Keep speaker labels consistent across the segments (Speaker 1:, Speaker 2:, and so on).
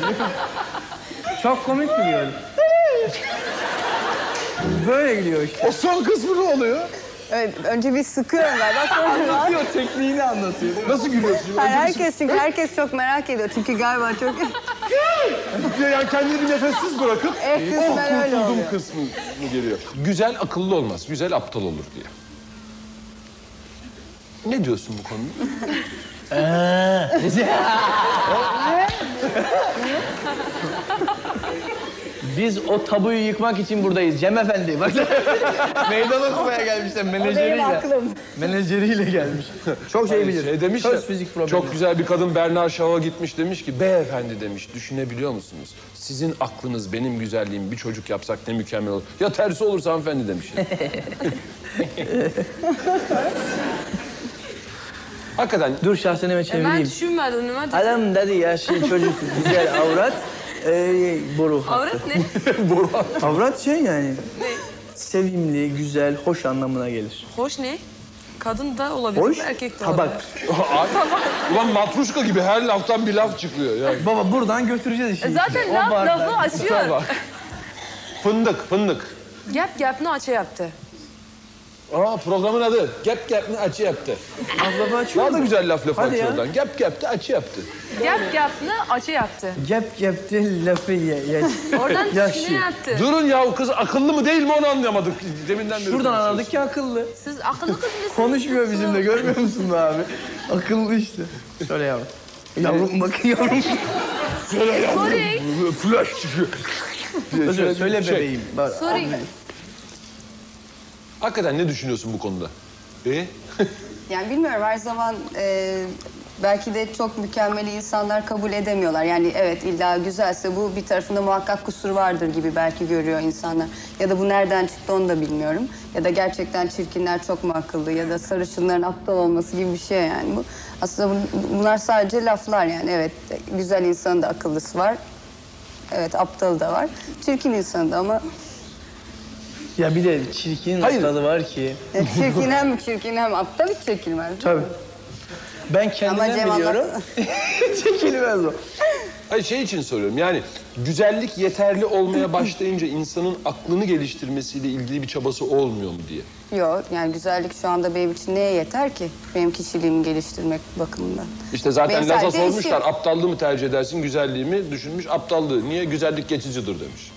Speaker 1: Çok komik biliyorum. Böyle gidiyor işte.
Speaker 2: O son kısmı ne oluyor?
Speaker 3: Evet, önce bir sıkıyorum galiba. Sonra
Speaker 1: Anlatıyor, tekniğini anlatıyor.
Speaker 2: Nasıl gülüyorsun?
Speaker 3: herkes çok merak ediyor çünkü galiba çok...
Speaker 2: Yani kendini bir nefessiz bırakıp
Speaker 3: kısmen öyle
Speaker 2: kurtuldum
Speaker 3: oluyor.
Speaker 2: kısmı geliyor. Güzel akıllı olmaz, güzel aptal olur diye. Ne diyorsun bu konuda?
Speaker 1: Biz o tabuyu yıkmak için buradayız Cem Efendi. Bak meydan okumaya gelmişler menajeriyle. Menajeriyle gelmiş. Çok şey bilir.
Speaker 2: Şey demiş
Speaker 1: Söz
Speaker 2: ya,
Speaker 1: fizik problemi.
Speaker 2: çok güzel bir kadın Bernard Shaw'a gitmiş demiş ki beyefendi demiş düşünebiliyor musunuz? Sizin aklınız benim güzelliğim bir çocuk yapsak ne mükemmel olur. Ya tersi olursa hanımefendi demiş. Hakikaten
Speaker 1: Dur şahseneme
Speaker 4: Ben
Speaker 1: çevireyim.
Speaker 4: düşünmedim.
Speaker 1: Adam dedi yaşlı çocuk güzel avrat. Boru hattı.
Speaker 4: Avrat ne?
Speaker 1: Avrat şey yani.
Speaker 4: Ne?
Speaker 1: Sevimli, güzel, hoş anlamına gelir.
Speaker 4: Hoş ne? Kadın da olabilir,
Speaker 1: Hoş,
Speaker 4: erkek de
Speaker 1: tabak.
Speaker 4: olabilir.
Speaker 2: ulan matruşka gibi her laftan bir laf çıkıyor yani.
Speaker 1: Baba buradan götüreceğiz işi.
Speaker 4: Zaten
Speaker 1: O bardak.
Speaker 4: lafı açıyor.
Speaker 2: Fındık.
Speaker 4: Gap ne açı yaptı?
Speaker 2: Aa programın adı. Gap ne açı yaptı.
Speaker 1: Abla açıyor
Speaker 2: Daha da
Speaker 1: mu?
Speaker 2: güzel laf
Speaker 1: Hadi
Speaker 2: açıyor
Speaker 1: ya.
Speaker 2: oradan. Gap'te açı yaptı.
Speaker 4: Gap ne açı yaptı?
Speaker 1: Gap lafı ye.
Speaker 4: Oradan
Speaker 1: Yaşlı.
Speaker 4: ne yaptı?
Speaker 2: Durun ya kız akıllı mı değil mi onu anlamadık. Deminden beri
Speaker 1: Şuradan
Speaker 2: konuşuyoruz.
Speaker 1: anladık ki akıllı.
Speaker 4: Siz akıllı kız mısınız?
Speaker 1: Konuşmuyor bizimle görmüyor musun be abi? Akıllı işte. Söyle yavrum. Yavrum bakın yavrum.
Speaker 4: Sorry.
Speaker 2: Flash çıkıyor.
Speaker 1: Söyle
Speaker 2: Şey,
Speaker 1: bebeğim. Bak,
Speaker 4: Sorry.
Speaker 2: Hakikaten ne düşünüyorsun bu konuda?
Speaker 3: Yani bilmiyorum her zaman belki de çok mükemmeli insanlar kabul edemiyorlar. Yani evet illa güzelse bu bir tarafında muhakkak kusur vardır gibi belki görüyor insanlar. Ya da bu nereden çıktı onu da bilmiyorum. Ya da gerçekten çirkinler çok mu akıllı ya da sarışınların aptal olması gibi bir şey yani bu. Aslında bunlar sadece laflar yani evet güzel insanın da akıllısı var. Evet aptalı da var. Çirkin insanı da ama
Speaker 1: Ya bir de çirkin
Speaker 2: Hayır.
Speaker 1: aptalı var ki.
Speaker 3: çirkin hem aptal hiç çekilmez.
Speaker 1: Tabii. Ben
Speaker 3: Ama
Speaker 1: kendimden
Speaker 3: Cem
Speaker 1: biliyorum. Çekilmez o.
Speaker 2: Hayır şey için soruyorum yani güzellik yeterli olmaya başlayınca insanın aklını geliştirmesiyle ilgili bir çabası olmuyor mu diye.
Speaker 3: Yok yani güzellik şu anda benim için neye yeter ki? Benim kişiliğimi geliştirmek bakımından.
Speaker 2: İşte zaten
Speaker 3: Benim
Speaker 2: Laz'a
Speaker 3: sadece
Speaker 2: sormuşlar
Speaker 3: işim.
Speaker 2: aptallığı mı tercih edersin güzelliği mi düşünmüş aptallığı. Niye güzellik geçicidir demiş.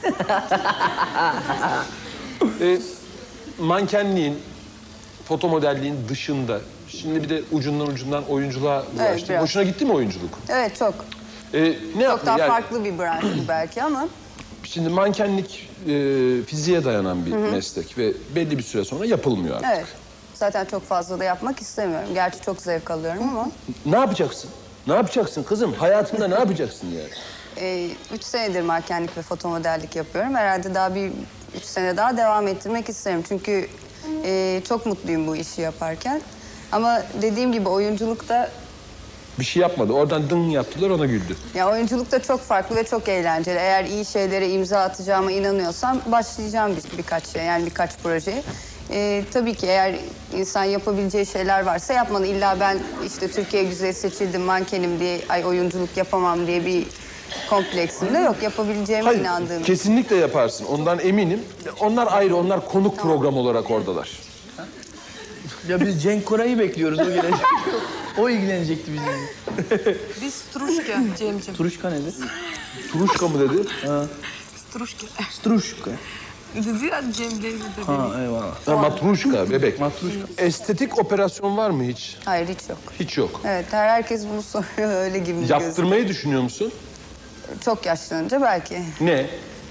Speaker 2: Mankenliğin, foto modelliğin dışında şimdi bir de ucundan oyunculuğa bulaştı.
Speaker 3: biraz.
Speaker 2: Hoşuna gitti mi oyunculuk?
Speaker 3: Evet çok.
Speaker 2: Ne
Speaker 3: Çok
Speaker 2: yaptın
Speaker 3: daha
Speaker 2: yani?
Speaker 3: farklı bir branş belki ama
Speaker 2: Şimdi mankenlik fiziğe dayanan bir meslek ve belli bir süre sonra yapılmıyor artık.
Speaker 3: evet. Zaten çok fazla da yapmak istemiyorum. Gerçi çok zevk alıyorum ama
Speaker 2: Ne yapacaksın? Ne yapacaksın kızım? Hayatında ne yapacaksın yani?
Speaker 3: 3 senedir mankenlik ve fotomodellik yapıyorum. Herhalde daha bir 3 sene daha devam ettirmek isterim. Çünkü çok mutluyum bu işi yaparken. Ama dediğim gibi oyunculukta
Speaker 2: Bir şey yapmadı. Oradan dın yaptılar ona güldü.
Speaker 3: ya oyunculuk da çok farklı ve çok eğlenceli. Eğer iyi şeylere imza atacağıma inanıyorsam başlayacağım birkaç şey yani birkaç projeye. Tabii ki eğer insan yapabileceği şeyler varsa yapmalı. İlla ben işte Türkiye güzeli seçildim mankenim diye ay oyunculuk yapamam diye bir kompleksim de yok. Yapabileceğime inandığım.
Speaker 2: Kesinlikle yaparsın. Ondan eminim. Onlar ayrı. Onlar konuk program olarak oradalar.
Speaker 1: Ya biz Cenk Koray'ı bekliyoruz o gelecek. O ilgilenecekti bizimle.
Speaker 4: Biz Struşka Cem'ciğim.
Speaker 1: Turuşka nedir?
Speaker 2: Turuşka mı dedi?
Speaker 4: Struşka.
Speaker 1: Struşka.
Speaker 4: Dedi ya Cem dedi.
Speaker 1: Ha eyvallah.
Speaker 2: Ha, matruşka, bebek.
Speaker 1: Matruşka.
Speaker 2: Estetik operasyon var mı hiç?
Speaker 3: Hayır hiç yok.
Speaker 2: Hiç yok.
Speaker 3: Evet herkes bunu soruyor öyle gibi gözüküyor.
Speaker 2: Yaptırmayı düşünüyor musun?
Speaker 3: Çok yaşlanınca belki.
Speaker 2: Ne?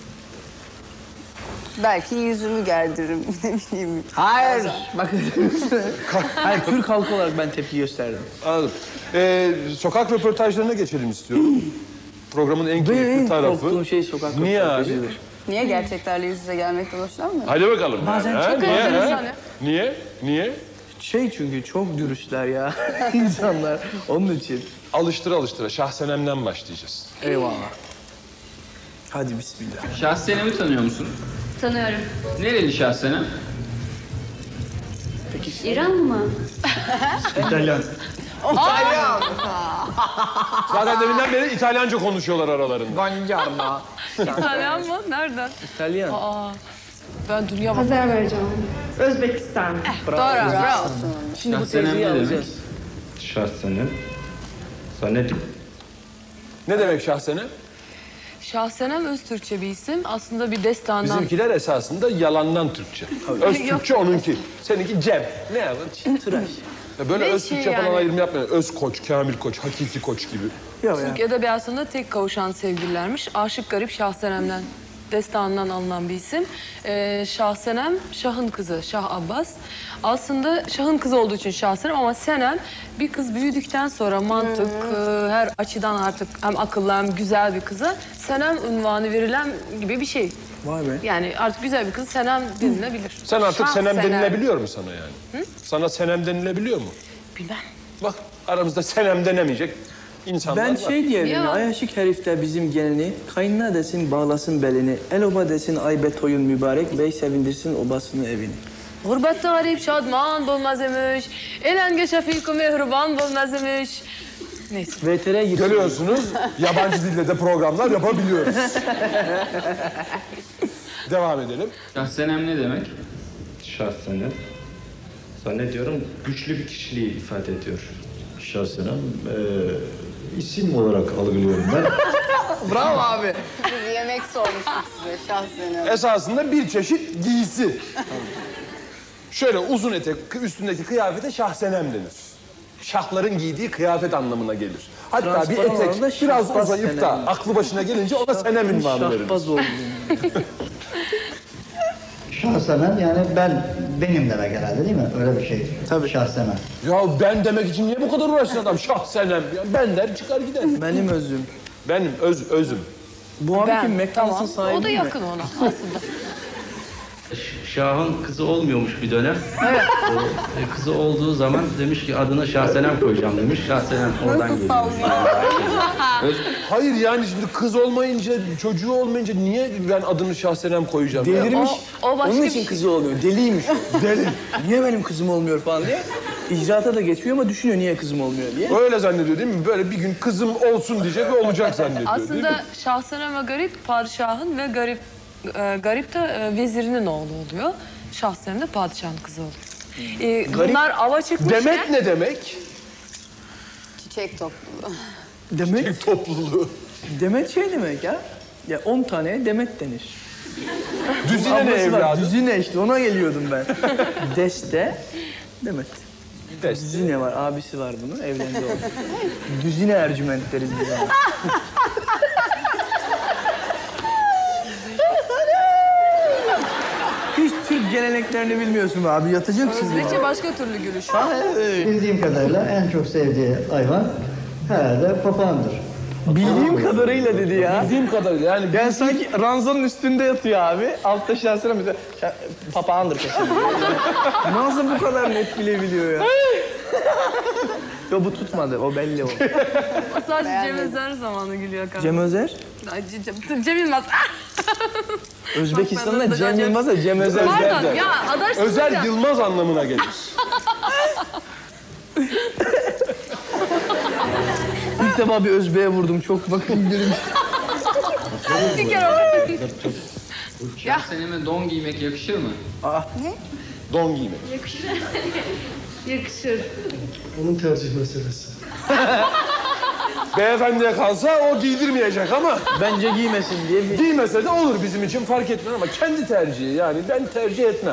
Speaker 3: Belki yüzümü gerdiririm ne bileyim.
Speaker 1: Hayır. Bakın. Hayır Türk halkı olarak ben tepki gösterdim.
Speaker 2: Anladım. Sokak röportajlarına geçelim istiyorum. Programın en keyifli
Speaker 1: Benim
Speaker 2: tarafı.
Speaker 1: korktuğum şey sokak
Speaker 2: Niye abi?
Speaker 1: röportajıdır.
Speaker 3: Niye gerçeklerle yüz yüze gelmekten hoşlanmıyor?
Speaker 2: Hadi bakalım.
Speaker 1: Bazen
Speaker 2: Ha,
Speaker 1: çok
Speaker 2: niye,
Speaker 4: özleriz
Speaker 2: ha?
Speaker 4: hani.
Speaker 2: Niye?
Speaker 1: Şey çünkü çok dürüstler ya insanlar. Onun için.
Speaker 2: Alıştıra Şahsenem'den başlayacağız.
Speaker 1: Eyvallah. Hadi bismillah.
Speaker 5: Şahsenem'i tanıyor musun?
Speaker 6: Tanıyorum.
Speaker 5: Nereli Şahsenem?
Speaker 6: İran mı?
Speaker 1: İtalyan. İtalyan.
Speaker 2: Zaten deminden beri İtalyanca konuşuyorlar aralarında.
Speaker 1: Buongiorno.
Speaker 4: İtalyan mı? Nereden?
Speaker 1: İtalyan.
Speaker 4: Aa, ben dünya bak.
Speaker 5: Azerbaycan, Özbekistan.
Speaker 4: Doğru, bravo.
Speaker 1: Şimdi bu
Speaker 6: Şahsenem
Speaker 1: teyzeyi
Speaker 6: ne demek?
Speaker 1: alacağız.
Speaker 6: Şahsenem. Zannet.
Speaker 2: Ne demek şahsene?
Speaker 4: Şahsenem öz Türkçe bir isim. Aslında bir destandan.
Speaker 2: Bizimkiler esasında yalandan Türkçe. Öz Türkçe onunki. Seninki Cem. Ne yapın?
Speaker 1: Tıraş.
Speaker 2: Ya böyle
Speaker 4: Ve
Speaker 2: öz Türkçe
Speaker 4: şey
Speaker 2: falan
Speaker 4: yani-
Speaker 2: ayrım yapmayın. Öz koç, Kamil koç, hakiki koç gibi.
Speaker 1: Yok ya.
Speaker 4: Türk edebiyatında tek kavuşan sevgililermiş. Aşık Garip Şahsenem'den, destanından alınan bir isim. Şahsenem, Şah'ın kızı, Şah Abbas. Aslında Şah'ın kızı olduğu için Şahsenem ama Senem bir kız büyüdükten sonra mantık, her açıdan artık hem akıllı hem güzel bir kıza Senem unvanı verilen gibi bir şey.
Speaker 1: Vay be.
Speaker 4: Yani artık güzel bir kız Senem denilebilir.
Speaker 2: Sen artık
Speaker 4: Şah
Speaker 2: Senem denilebiliyor mu sana yani? Sana Senem denilebiliyor mu?
Speaker 4: Bilmem.
Speaker 2: Bak aramızda Senem denemeyecek insanlar
Speaker 1: Ben
Speaker 2: var.
Speaker 1: şey diyelim
Speaker 4: Ya.
Speaker 1: ya. Ayaşık herif de bizim gelini. Kayınına desin bağlasın belini. El oba desin ay betoyun mübarek. Bey sevindirsin obasını evini.
Speaker 4: Gurbette garip şadman bulmaz imiş. Elenge şefiku mehruban bulmaz imiş. Neyse.
Speaker 1: VTR'ye gitsin.
Speaker 2: Görüyorsunuz yabancı dilde de programlar yapabiliyoruz. Devam edelim.
Speaker 6: Şahsenem ne demek? Şahsenem. Zannediyorum güçlü bir kişiliği ifade ediyor.
Speaker 7: Şahsenem isim olarak algılıyorum ben.
Speaker 1: Bravo abi.
Speaker 3: Biz yemek sormuştuk size şahsen.
Speaker 2: Esasında bir çeşit giysi. Şöyle uzun etek üstündeki kıyafete şahsenem denir. Şahların giydiği kıyafet anlamına gelir. Hatta bir
Speaker 1: Transparan
Speaker 2: etek
Speaker 1: olan da
Speaker 2: biraz
Speaker 1: şahbaz
Speaker 2: uzayıp da
Speaker 1: senem.
Speaker 2: aklı başına gelince ona senem ünvanı verilir.
Speaker 1: Şahbaz oldu.
Speaker 8: Şahsemen yani benim demek herhalde değil mi? Öyle bir şey.
Speaker 1: Tabii.
Speaker 8: Şahsemen.
Speaker 2: Ya ben demek için niye bu kadar uğraşsın adam? Şahsenem. Ya ben der çıkar gider.
Speaker 1: Benim özüm.
Speaker 2: Benim özüm.
Speaker 1: Bu abi kim?
Speaker 4: Ben,
Speaker 1: McDonald's'ın
Speaker 4: tamam.
Speaker 1: sahibi
Speaker 4: O da
Speaker 1: mi?
Speaker 4: yakın ona aslında.
Speaker 6: Şah'ın kızı olmuyormuş bir dönem. Evet. Kızı olduğu zaman demiş ki adına Şahsenem koyacağım demiş. Şahsenem oradan geliyor.
Speaker 2: Hayır yani şimdi kız olmayınca, çocuğu olmayınca niye ben adını şahsenem koyacağım? ya?
Speaker 1: Delirmiş.
Speaker 4: O başka
Speaker 1: Onun
Speaker 4: bir
Speaker 1: için
Speaker 4: şey.
Speaker 1: kızı olmuyor. Deliymiş. Deli. Niye benim kızım olmuyor falan diye. İcraata da geçmiyor ama düşünüyor niye kızım olmuyor diye.
Speaker 2: Öyle zannediyor değil mi? Böyle bir gün kızım olsun diyecek ve olacak zannediyor değil mi?
Speaker 4: Aslında Şahsenem ve Garip padişahın ve Garip de vezirinin oğlu oluyor. Şahsenem de padişahın kızı oluyor. Bunlar ava çıkmışken...
Speaker 2: Demet ne demek?
Speaker 3: Çiçek topluluğu.
Speaker 1: Demet,
Speaker 2: Topluluğu.
Speaker 1: Demet şey demek ya. Ya 10 taneye Demet denir.
Speaker 2: Düzine ne
Speaker 1: Ablası var,
Speaker 2: evladı?
Speaker 1: Düzine işte ona geliyordum ben. Deste, Demet.
Speaker 2: Deste.
Speaker 1: Düzine var, abisi var bunun, evlendi o. Düzine Ercüment deriz biz ona. Hiç Türk geleneklerini bilmiyorsun abi, yatacaksın.
Speaker 4: Özbekçe başka türlü gülüş.
Speaker 8: Bildiğim kadarıyla en çok sevdiği hayvan herhalde papağandır.
Speaker 1: Bildiğim kadarıyla dedi ya.
Speaker 2: Bildiğim kadarıyla yani
Speaker 1: Ben sanki ranzanın üstünde yatıyor abi. Altta şahsına mesela papağandır kesin. Nasıl bu kadar net bilebiliyor ya? Yo bu tutmadı, o belli o.
Speaker 4: O sadece Cem Özer zamanı gülüyor kanka.
Speaker 1: Cem Özer,
Speaker 4: Cem Yılmaz.
Speaker 1: Özbekistan'da Cem Yılmaz'a Cem Özer
Speaker 4: Pardon
Speaker 1: derler.
Speaker 4: ya adarsızlık
Speaker 2: Özer
Speaker 4: ya.
Speaker 2: Yılmaz anlamına gelir.
Speaker 1: İlk defa bir Özbek'e vurdum, çok bakın gülüm.
Speaker 4: Bir kere
Speaker 9: Şahseneme don giymek yakışır mı?
Speaker 2: Don giymek.
Speaker 5: Yakışır.
Speaker 7: Onun tercih meselesi.
Speaker 2: Beyefendiye kalsa o giydirmeyecek ama
Speaker 1: Bence giymesin diye bir...
Speaker 2: giymese de olur bizim için fark etmez ama kendi tercihi yani ben tercih etmem.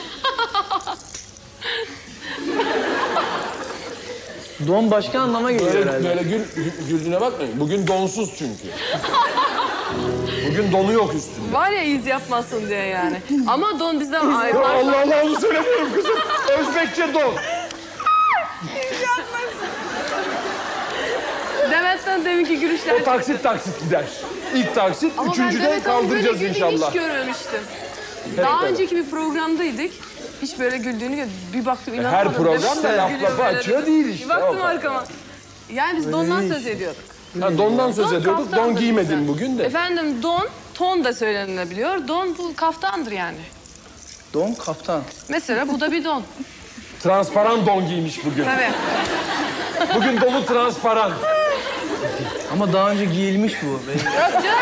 Speaker 1: Don başka anlama geliyor
Speaker 2: Böyle,
Speaker 1: herhalde.
Speaker 2: böyle güldüğüne bakmayın. Bugün donsuz çünkü. Bugün donu yok üstünde.
Speaker 4: var ya iz yapmasın diye yani. Ama don bizden ayrı.
Speaker 2: Ya Allah Allah onu söylemiyorum kızım. Özbekçe don.
Speaker 4: Demet'ten deminki gülüşler.
Speaker 2: O taksit gider. İlk taksit,
Speaker 4: Ama ben
Speaker 2: üçüncüde
Speaker 4: Demet Hanım'ın böyle
Speaker 2: kaldıracağız
Speaker 4: güldüğünü
Speaker 2: inşallah.
Speaker 4: hiç görmemiştim. Daha
Speaker 2: evet.
Speaker 4: önceki bir programdaydık. Hiç böyle güldüğünü bir baktım inanamadım.
Speaker 2: Her program da laf
Speaker 4: Gülüyor
Speaker 2: lafı
Speaker 4: böyle
Speaker 2: açıyor
Speaker 4: dedim.
Speaker 2: değil işte.
Speaker 4: Bir baktım
Speaker 2: O kadar.
Speaker 4: arkama. Yani biz dondan söz ediyorduk.
Speaker 2: Ha, dondan söz
Speaker 4: Don
Speaker 2: ediyorduk. Don
Speaker 4: kaftandır
Speaker 2: giymedin
Speaker 4: bize.
Speaker 2: bugün de.
Speaker 4: Efendim don, ton da söylenilebiliyor. Don bu kaftandır yani.
Speaker 1: Don, kaftan.
Speaker 4: Mesela bu da bir don.
Speaker 2: Transparan don giymiş bugün.
Speaker 4: Tabii.
Speaker 2: Bugün donu transparan.
Speaker 1: Ama daha önce giyilmiş bu.
Speaker 4: Yok canım.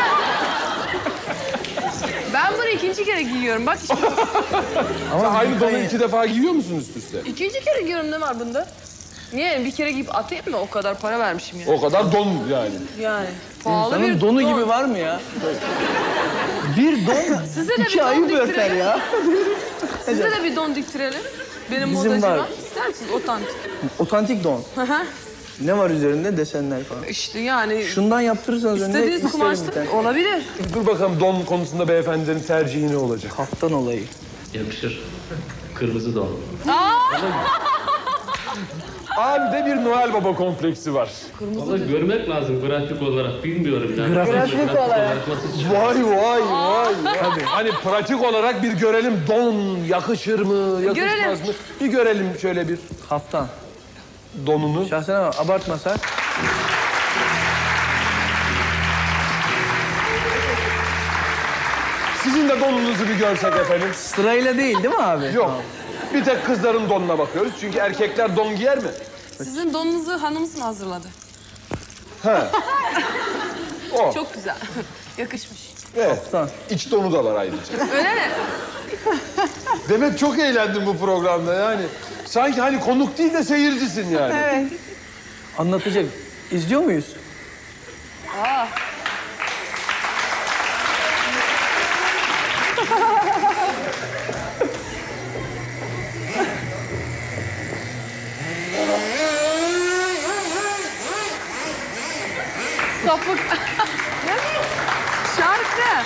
Speaker 4: Ben bunu ikinci kere giyiyorum. Bak işte.
Speaker 2: Ama aynı donu 2 defa giyiyor musun üst üste?
Speaker 4: İkinci kere giyiyorum, ne var bunda? Niye? Bir kere giyip atayım mı? O kadar para vermişim ya.
Speaker 2: O kadar don yani.
Speaker 4: Yani. Pahalı
Speaker 1: İnsanın
Speaker 4: bir
Speaker 1: donu
Speaker 4: don.
Speaker 1: gibi var mı ya? Bir don
Speaker 4: Size de
Speaker 1: 2
Speaker 4: bir
Speaker 1: ayı
Speaker 4: don
Speaker 1: böker
Speaker 4: diktirelim.
Speaker 1: ya.
Speaker 4: Size de bir don diktirelim. Benim
Speaker 1: Bizim
Speaker 4: modacıma.
Speaker 1: var.
Speaker 4: İster misiniz? Otantik.
Speaker 1: Otantik don.
Speaker 4: Hı hı.
Speaker 1: Ne var üzerinde? Desenler falan.
Speaker 4: İşte yani
Speaker 1: Şundan yaptırırsanız önüne
Speaker 4: istediğiniz
Speaker 1: isterim bir
Speaker 4: kumaşta
Speaker 1: tane.
Speaker 4: olabilir.
Speaker 2: Dur bakalım don konusunda beyefendilerin tercihi ne olacak?
Speaker 1: Kaftan olayı.
Speaker 6: Yakışır. Kırmızı don.
Speaker 2: Abi de bir Noel Baba kompleksi var.
Speaker 6: Valla görmek lazım pratik olarak. Bilmiyorum yani.
Speaker 1: Grafik
Speaker 6: olarak nasıl çıkıyor?
Speaker 2: Vay. Hani pratik olarak bir görelim don yakışır mı, yakışmaz
Speaker 4: Görelim.
Speaker 2: mı? Bir görelim şöyle bir
Speaker 1: Kaftan.
Speaker 2: donunu.
Speaker 1: Şahsen ama abartmasak.
Speaker 2: Sizin de donunuzu bir görsek efendim.
Speaker 1: Sırayla değil mi abi?
Speaker 2: Yok. Bir tek kızların donuna bakıyoruz. Çünkü erkekler don giyer mi?
Speaker 4: Sizin donunuzu hanımız mı hazırladı?
Speaker 2: He. O.
Speaker 4: Çok güzel. Yakışmış.
Speaker 2: Evet.
Speaker 1: Tamam.
Speaker 2: İç donu da var ayrıca.
Speaker 4: Öyle mi?
Speaker 2: Demek çok eğlendim bu programda yani. Sanki hani konuk değil de seyircisin yani.
Speaker 4: Evet.
Speaker 1: Anlatacak. İzliyor muyuz?
Speaker 4: Sapık. Şarkı.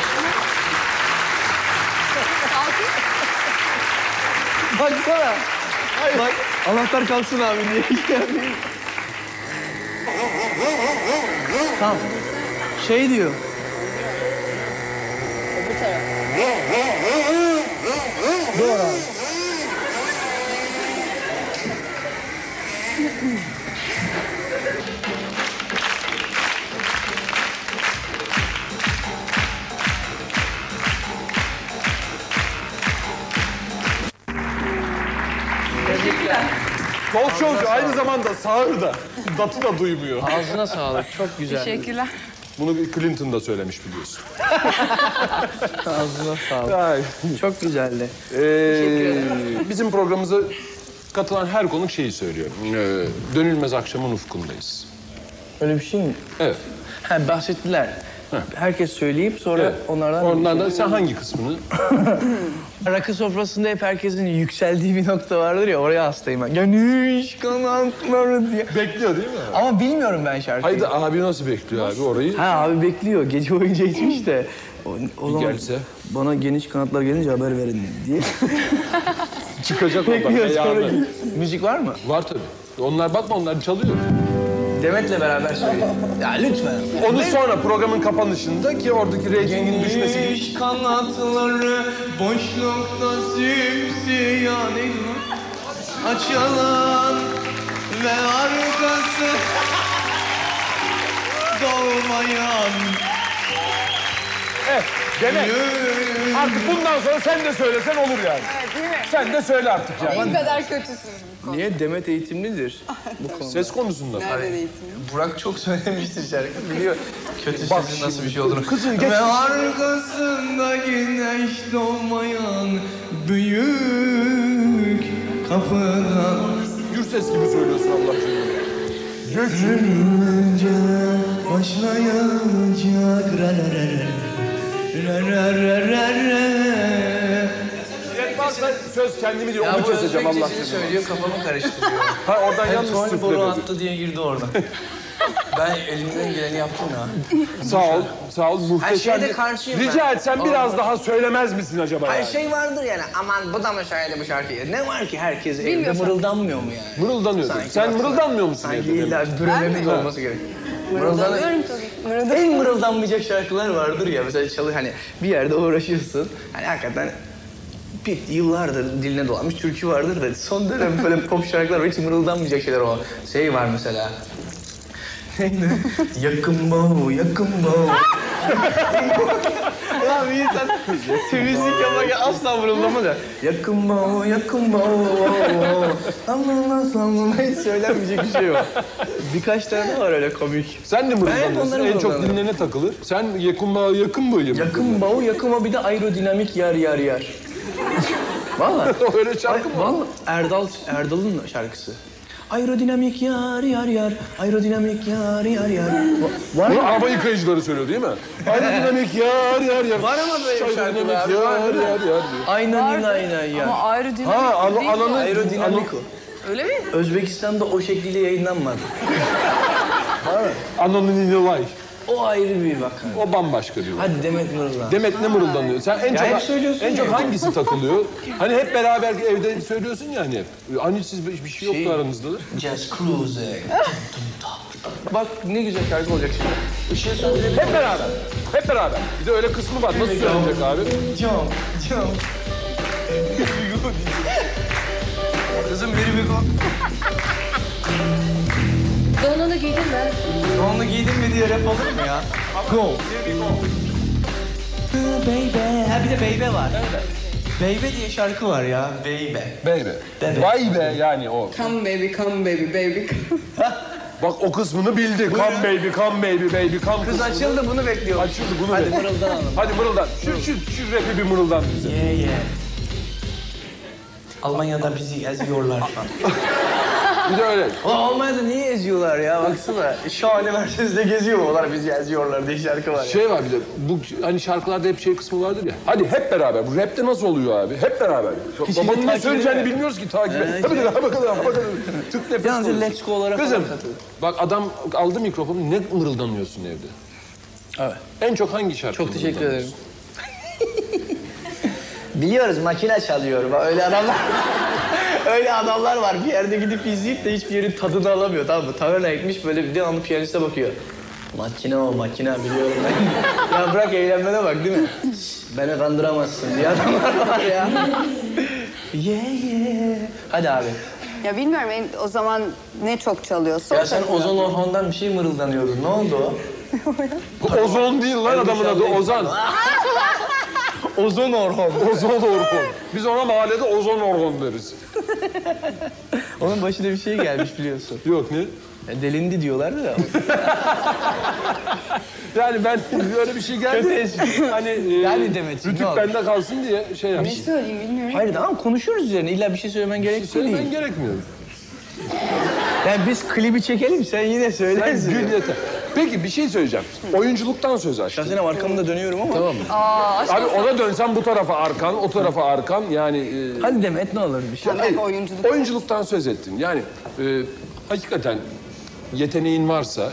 Speaker 1: Baksana. Bak anahtar kalsın abi diye. Tamam. Şey diyor.
Speaker 3: Bu taraf.
Speaker 1: Doğru abi.
Speaker 2: Talk showcu aynı zamanda sağır da. Datı da duymuyor.
Speaker 1: Ağzına sağlık. Çok güzel.
Speaker 4: Teşekkürler.
Speaker 2: Bunu bir Clinton da söylemiş biliyorsun.
Speaker 1: Ağzına sağlık.
Speaker 2: Ay.
Speaker 1: Çok güzeldi.
Speaker 2: Bizim programımıza katılan her konuk şeyi söylüyor. Dönülmez akşamın ufkundayız.
Speaker 1: Öyle bir şey mi?
Speaker 2: Evet.
Speaker 1: Ha, bahsettiler. Herkes söyleyip sonra
Speaker 2: Evet.
Speaker 1: onlardan...
Speaker 2: Ondan da sen hangi kısmını?
Speaker 1: Rakı sofrasında hep herkesin yükseldiği bir nokta vardır ya, oraya hastayım ben. Geniş kanatları diye.
Speaker 2: Bekliyor değil mi?
Speaker 1: Ama bilmiyorum ben şarkıyı.
Speaker 2: Haydi abi nasıl bekliyor abi orayı?
Speaker 1: Ha abi bekliyor. Gece boyunca içmiş de. O
Speaker 2: Bir
Speaker 1: zaman
Speaker 2: gelse.
Speaker 1: bana geniş kanatlar gelince haber verin diye.
Speaker 2: Çıkacak oradan.
Speaker 1: Bekliyor sonra.
Speaker 2: ayağını.
Speaker 1: Müzik var mı?
Speaker 2: Var tabii. Onlar bakma onlar çalıyor.
Speaker 1: Demet'le beraber söyleyeyim. Ya lütfen.
Speaker 2: Onu sonra programın kapanışında ki oradaki reytingin düşmesi gibi.
Speaker 1: Geniş kanatları boşlukta simsiyah neydi lan? Açılan ve arkası dolmayan.
Speaker 2: Demek artık bundan sonra sen de söylesen olur yani.
Speaker 3: Evet değil mi?
Speaker 2: Sen de söyle artık yani.
Speaker 3: Ne kadar kötüsünüz bu konuda.
Speaker 1: Niye? Demet eğitimlidir bu konuda.
Speaker 2: Ses konusunda.
Speaker 3: Nerede eğitim?
Speaker 1: Burak çok söylemiştir şarkı. Biliyor kötü
Speaker 2: Bak
Speaker 1: sesin nasıl
Speaker 2: şimdi,
Speaker 1: bir şey olduğunu.
Speaker 2: kızın geç-
Speaker 1: Ve arkasında güneş doğmayan büyük kapıdan.
Speaker 2: Gürses gibi söylüyorsun Allah aşkına.
Speaker 1: Önce başlayacak
Speaker 2: Yetmezse söz kendimi diyor onu keseceğim Allah aşkına.
Speaker 1: söylüyor, kafamı karıştırıyor.
Speaker 2: Ha oradan yanlış
Speaker 1: Tony boru
Speaker 2: süfle.
Speaker 1: attı diye girdi oradan. Ben elimden geleni yaptım ya.
Speaker 2: Sağ ol muhteşem.
Speaker 8: şeyde karşıyım
Speaker 2: Rica
Speaker 8: ben.
Speaker 2: etsem biraz daha söylemez misin acaba
Speaker 8: Hayır
Speaker 2: yani?
Speaker 8: şey vardır yani aman bu da mı söyledi bu şarkıyı? Ne var ki herkes evde
Speaker 4: Bilmiyorum.
Speaker 8: mırıldanmıyor mu yani?
Speaker 2: Mırıldanıyorsun.
Speaker 8: Sanki
Speaker 2: Sen
Speaker 8: bak-
Speaker 2: mırıldanmıyor musun?
Speaker 8: Sanki
Speaker 2: evde
Speaker 8: illa
Speaker 2: Demet?
Speaker 8: bürünmemiz olması gerek.
Speaker 3: Mırıldanıyorum tabii.
Speaker 1: En mırıldanmayacak şarkılar vardır ya. Mesela hani bir yerde uğraşıyorsun. Hani hakikaten yıllardır diline dolanmış türkü vardır da son dönem böyle pop şarkılar var. Hiç mırıldanmayacak şeyler o. Şey var mesela. Neydi? Yakın bow, yakın bow. Allah'ım insan temizlik yaparken asla mırıldanmaz ya. Yakın bağ, yakın bağ. Aman hiç söylenmeyecek bir şey yok. Birkaç tane var öyle komik.
Speaker 2: Sen de mırıldanıyorsun.
Speaker 1: onları
Speaker 2: En çok
Speaker 1: mırıldanıyorum.
Speaker 2: dinlene takılır. Sen yakın bağ, yakın bağ.
Speaker 1: Yakın bağ, yakın bağ bir de aerodinamik yar yar yar. Vallahi.
Speaker 2: Öyle şarkı mı?
Speaker 1: Vallahi Erdal'ın şarkısı. Aerodinamik yar yar yar, aerodinamik yar yar yar. Var
Speaker 2: Bunu
Speaker 1: mı?
Speaker 2: araba yıkayıcıları söylüyor değil mi? Aerodinamik yar yar yar.
Speaker 1: Var ama böyle bir şarkı
Speaker 2: Aerodinamik
Speaker 1: abi,
Speaker 2: yar
Speaker 1: var.
Speaker 2: yar yar diyor.
Speaker 1: Aynen aynen ya.
Speaker 4: Ama aerodinamik
Speaker 2: Ha,
Speaker 4: değil mi?
Speaker 2: ananın...
Speaker 1: Aerodinamik o.
Speaker 4: Öyle mi?
Speaker 1: Özbekistan'da o şekilde yayınlanmadı.
Speaker 2: Ananın olay.
Speaker 1: O ayrı bir vaka.
Speaker 2: O bambaşka diyor.
Speaker 1: Hadi Demet Mırıldan.
Speaker 2: Demet ne mırıldanıyor? Sen en
Speaker 1: hep
Speaker 2: çok
Speaker 1: söylüyorsun
Speaker 2: en çok
Speaker 1: ya.
Speaker 2: hangisi takılıyor? Hani hep beraber evde söylüyorsun ya hani hep. Hani siz bir şey yoktu aranızda da.
Speaker 1: Just cruising. Bak ne güzel şarkı olacak şimdi. Işığı söndürelim.
Speaker 2: Hep beraber. Hep beraber. Bir de öyle kısmı var. Nasıl söylenecek abi?
Speaker 1: Jump. Kızım biri bir kol.
Speaker 4: Donunu giydin mi?
Speaker 1: Onu giydin mi diye rap olur mu ya? Go. Baby. Ha bir de Baby var. Baby diye şarkı var ya. Baby.
Speaker 2: Baby. Vay be yani o.
Speaker 3: Come baby, baby.
Speaker 2: Bak o kısmını bildi. Come baby, come baby, baby, come
Speaker 1: Kız açıldı bunu bekliyor.
Speaker 2: Açıldı bunu
Speaker 1: Hadi
Speaker 2: bekliyor.
Speaker 1: mırıldanalım.
Speaker 2: Hadi mırıldan. Şu rapi bir mırıldan bize.
Speaker 1: Yeah. Almanya'da bizi eziyorlar falan.
Speaker 2: Bir de öyle.
Speaker 1: Ulan Almanya'da niye eziyorlar ya? Baksana. Şahane Mercedes'de geziyorlar bizi eziyorlar diye şarkı var ya.
Speaker 2: Şey var bir de, bu hani şarkılarda hep şey kısmı vardır ya. Hadi hep beraber. Bu rapte nasıl oluyor abi? Hep beraber. Babanın ne
Speaker 1: takip
Speaker 2: söyleyeceğini
Speaker 1: edemiyor.
Speaker 2: bilmiyoruz ki takip et. Ha bakalım. Türk nefesi
Speaker 1: Yalnız
Speaker 2: oluyorsun.
Speaker 1: Let's Go olarak
Speaker 2: Kızım,
Speaker 1: falan katılıyor.
Speaker 2: bak adam aldı mikrofonu, ne mırıldanıyorsun evde?
Speaker 1: Evet.
Speaker 2: En çok hangi şarkı
Speaker 1: Çok teşekkür ederim.
Speaker 2: mırıldanıyorsun?
Speaker 1: Biliyoruz makine çalıyor. Bak öyle adamlar... öyle adamlar var. Bir yerde gidip izleyip de hiçbir yerin tadını alamıyor. Tamam mı? Taverna ekmiş böyle bir devamlı piyaniste bakıyor. Makine o makine biliyorum ben. Ya bırak eğlenmene bak değil mi? Beni kandıramazsın diye adamlar var ya. Yeah. Hadi abi.
Speaker 3: Ya bilmiyorum o zaman ne çok çalıyorsa.
Speaker 1: Ya sen Ozan Orhan'dan bir şey mırıldanıyordun. Ne oldu o?
Speaker 2: Bu Ozon değil lan adamın adı Ozan.
Speaker 1: Ozan Orhan.
Speaker 2: Ozon Orhan. Biz ona mahallede Ozon Orhan deriz.
Speaker 1: Onun başına bir şey gelmiş biliyorsun.
Speaker 2: Yok ne?
Speaker 1: Ya delindi diyorlar da.
Speaker 2: Yani ben böyle bir şey geldi.
Speaker 1: Kötü espri.
Speaker 2: Hani
Speaker 1: Yani Demet'ciğim,
Speaker 2: rütük
Speaker 1: ne olur?
Speaker 2: bende kalsın diye şey
Speaker 3: Ne
Speaker 2: yapmıştım.
Speaker 3: söyleyeyim bilmiyorum.
Speaker 1: Hayır tamam konuşuyoruz üzerine. İlla bir şey söylemen gerekli
Speaker 2: Söylemen
Speaker 1: değil.
Speaker 2: gerekmiyor.
Speaker 1: Yani biz klibi çekelim sen yine
Speaker 2: Sen
Speaker 1: söylersin.
Speaker 2: gül yeter. Peki bir şey söyleyeceğim. Oyunculuktan söz açtın.
Speaker 1: Şahsen arkamda dönüyorum ama.
Speaker 2: Tamam mı?
Speaker 4: aşk
Speaker 2: Abi
Speaker 4: olsun.
Speaker 2: ona dönsen bu tarafa arkan, o tarafa arkan yani...
Speaker 1: Hadi Demet ne olur bir şey.
Speaker 3: Ben oyunculuk.
Speaker 2: Oyunculuktan söz ettin. Yani hakikaten yeteneğin varsa...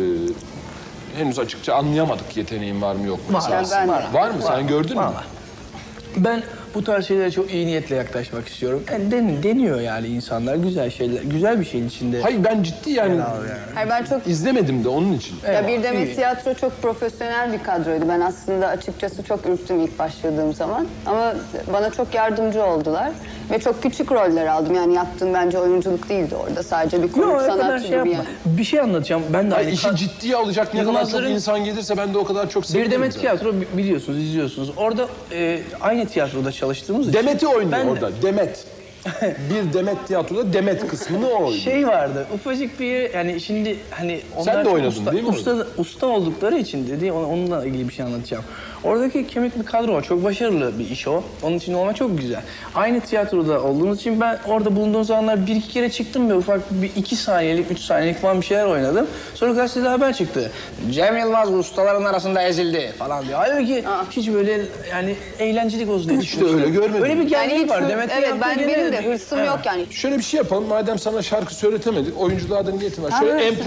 Speaker 2: henüz açıkça anlayamadık yeteneğin var mı yok mu?
Speaker 1: Var,
Speaker 2: esasında.
Speaker 3: var.
Speaker 2: Var mı? Sen gördün mü?
Speaker 1: Var. Ben bu tarz şeylere çok iyi niyetle yaklaşmak istiyorum. Yani deniyor yani insanlar güzel şeyler, güzel bir şeyin içinde.
Speaker 2: Hayır ben ciddi yani
Speaker 3: Hayır ben çok
Speaker 2: izlemedim de onun için.
Speaker 3: Ya bir
Speaker 1: iyi.
Speaker 3: Demet Tiyatro çok profesyonel bir kadroydu. Ben aslında açıkçası çok ürktüm ilk başladığım zaman. Ama bana çok yardımcı oldular. Ve çok küçük roller aldım. Yani yaptığım bence oyunculuk değildi orada. Sadece bir
Speaker 1: Yok
Speaker 3: komik
Speaker 1: o kadar
Speaker 3: sanatçı
Speaker 1: şey
Speaker 3: gibi
Speaker 1: yapma.
Speaker 3: yani.
Speaker 1: Bir şey anlatacağım. Ben de
Speaker 2: Hayır,
Speaker 1: aynı.
Speaker 2: işi ciddiye alacak ne kadar çok
Speaker 1: Yılmazların-
Speaker 2: insan gelirse ben de o kadar çok
Speaker 1: Bir
Speaker 2: sevinirim.
Speaker 1: Demet
Speaker 2: zaten.
Speaker 1: Tiyatro biliyorsunuz, izliyorsunuz. Orada aynı tiyatroda çalıştığımız için...
Speaker 2: Demet'i oynuyor
Speaker 1: Ben de-
Speaker 2: orada. Demet. Bir Demet tiyatroda Demet kısmını o oynuyor.
Speaker 1: Şey vardı, ufacık bir yani şimdi hani onlar
Speaker 2: Sen de
Speaker 1: çok
Speaker 2: oynadın değil mi
Speaker 1: usta oldukları için dedi, onunla ilgili bir şey anlatacağım. Oradaki kemik bir kadro var, çok başarılı bir iş o. Onun için olmak çok güzel. Aynı tiyatroda olduğumuz için ben orada bulunduğum zamanlar bir iki kere çıktım ve ufak bir 2 saniyelik, 3 saniyelik falan bir şeyler oynadım. Sonra gazetede haber çıktı. Cem Yılmaz ustaların arasında ezildi falan diyor. Halbuki hiç böyle yani eğlencelik olsun diye
Speaker 2: İşte öyle görmedim.
Speaker 1: Öyle bir
Speaker 3: Yani
Speaker 1: gerçek
Speaker 3: hiç
Speaker 1: var. Demet
Speaker 3: evet
Speaker 1: yaptığı
Speaker 3: ben
Speaker 1: gene-
Speaker 3: benim de hırsım yok yani.
Speaker 2: Şöyle bir şey yapalım. Madem sana şarkı söyletemedik, oyunculuğa da niyetim var. Şöyle
Speaker 3: evet.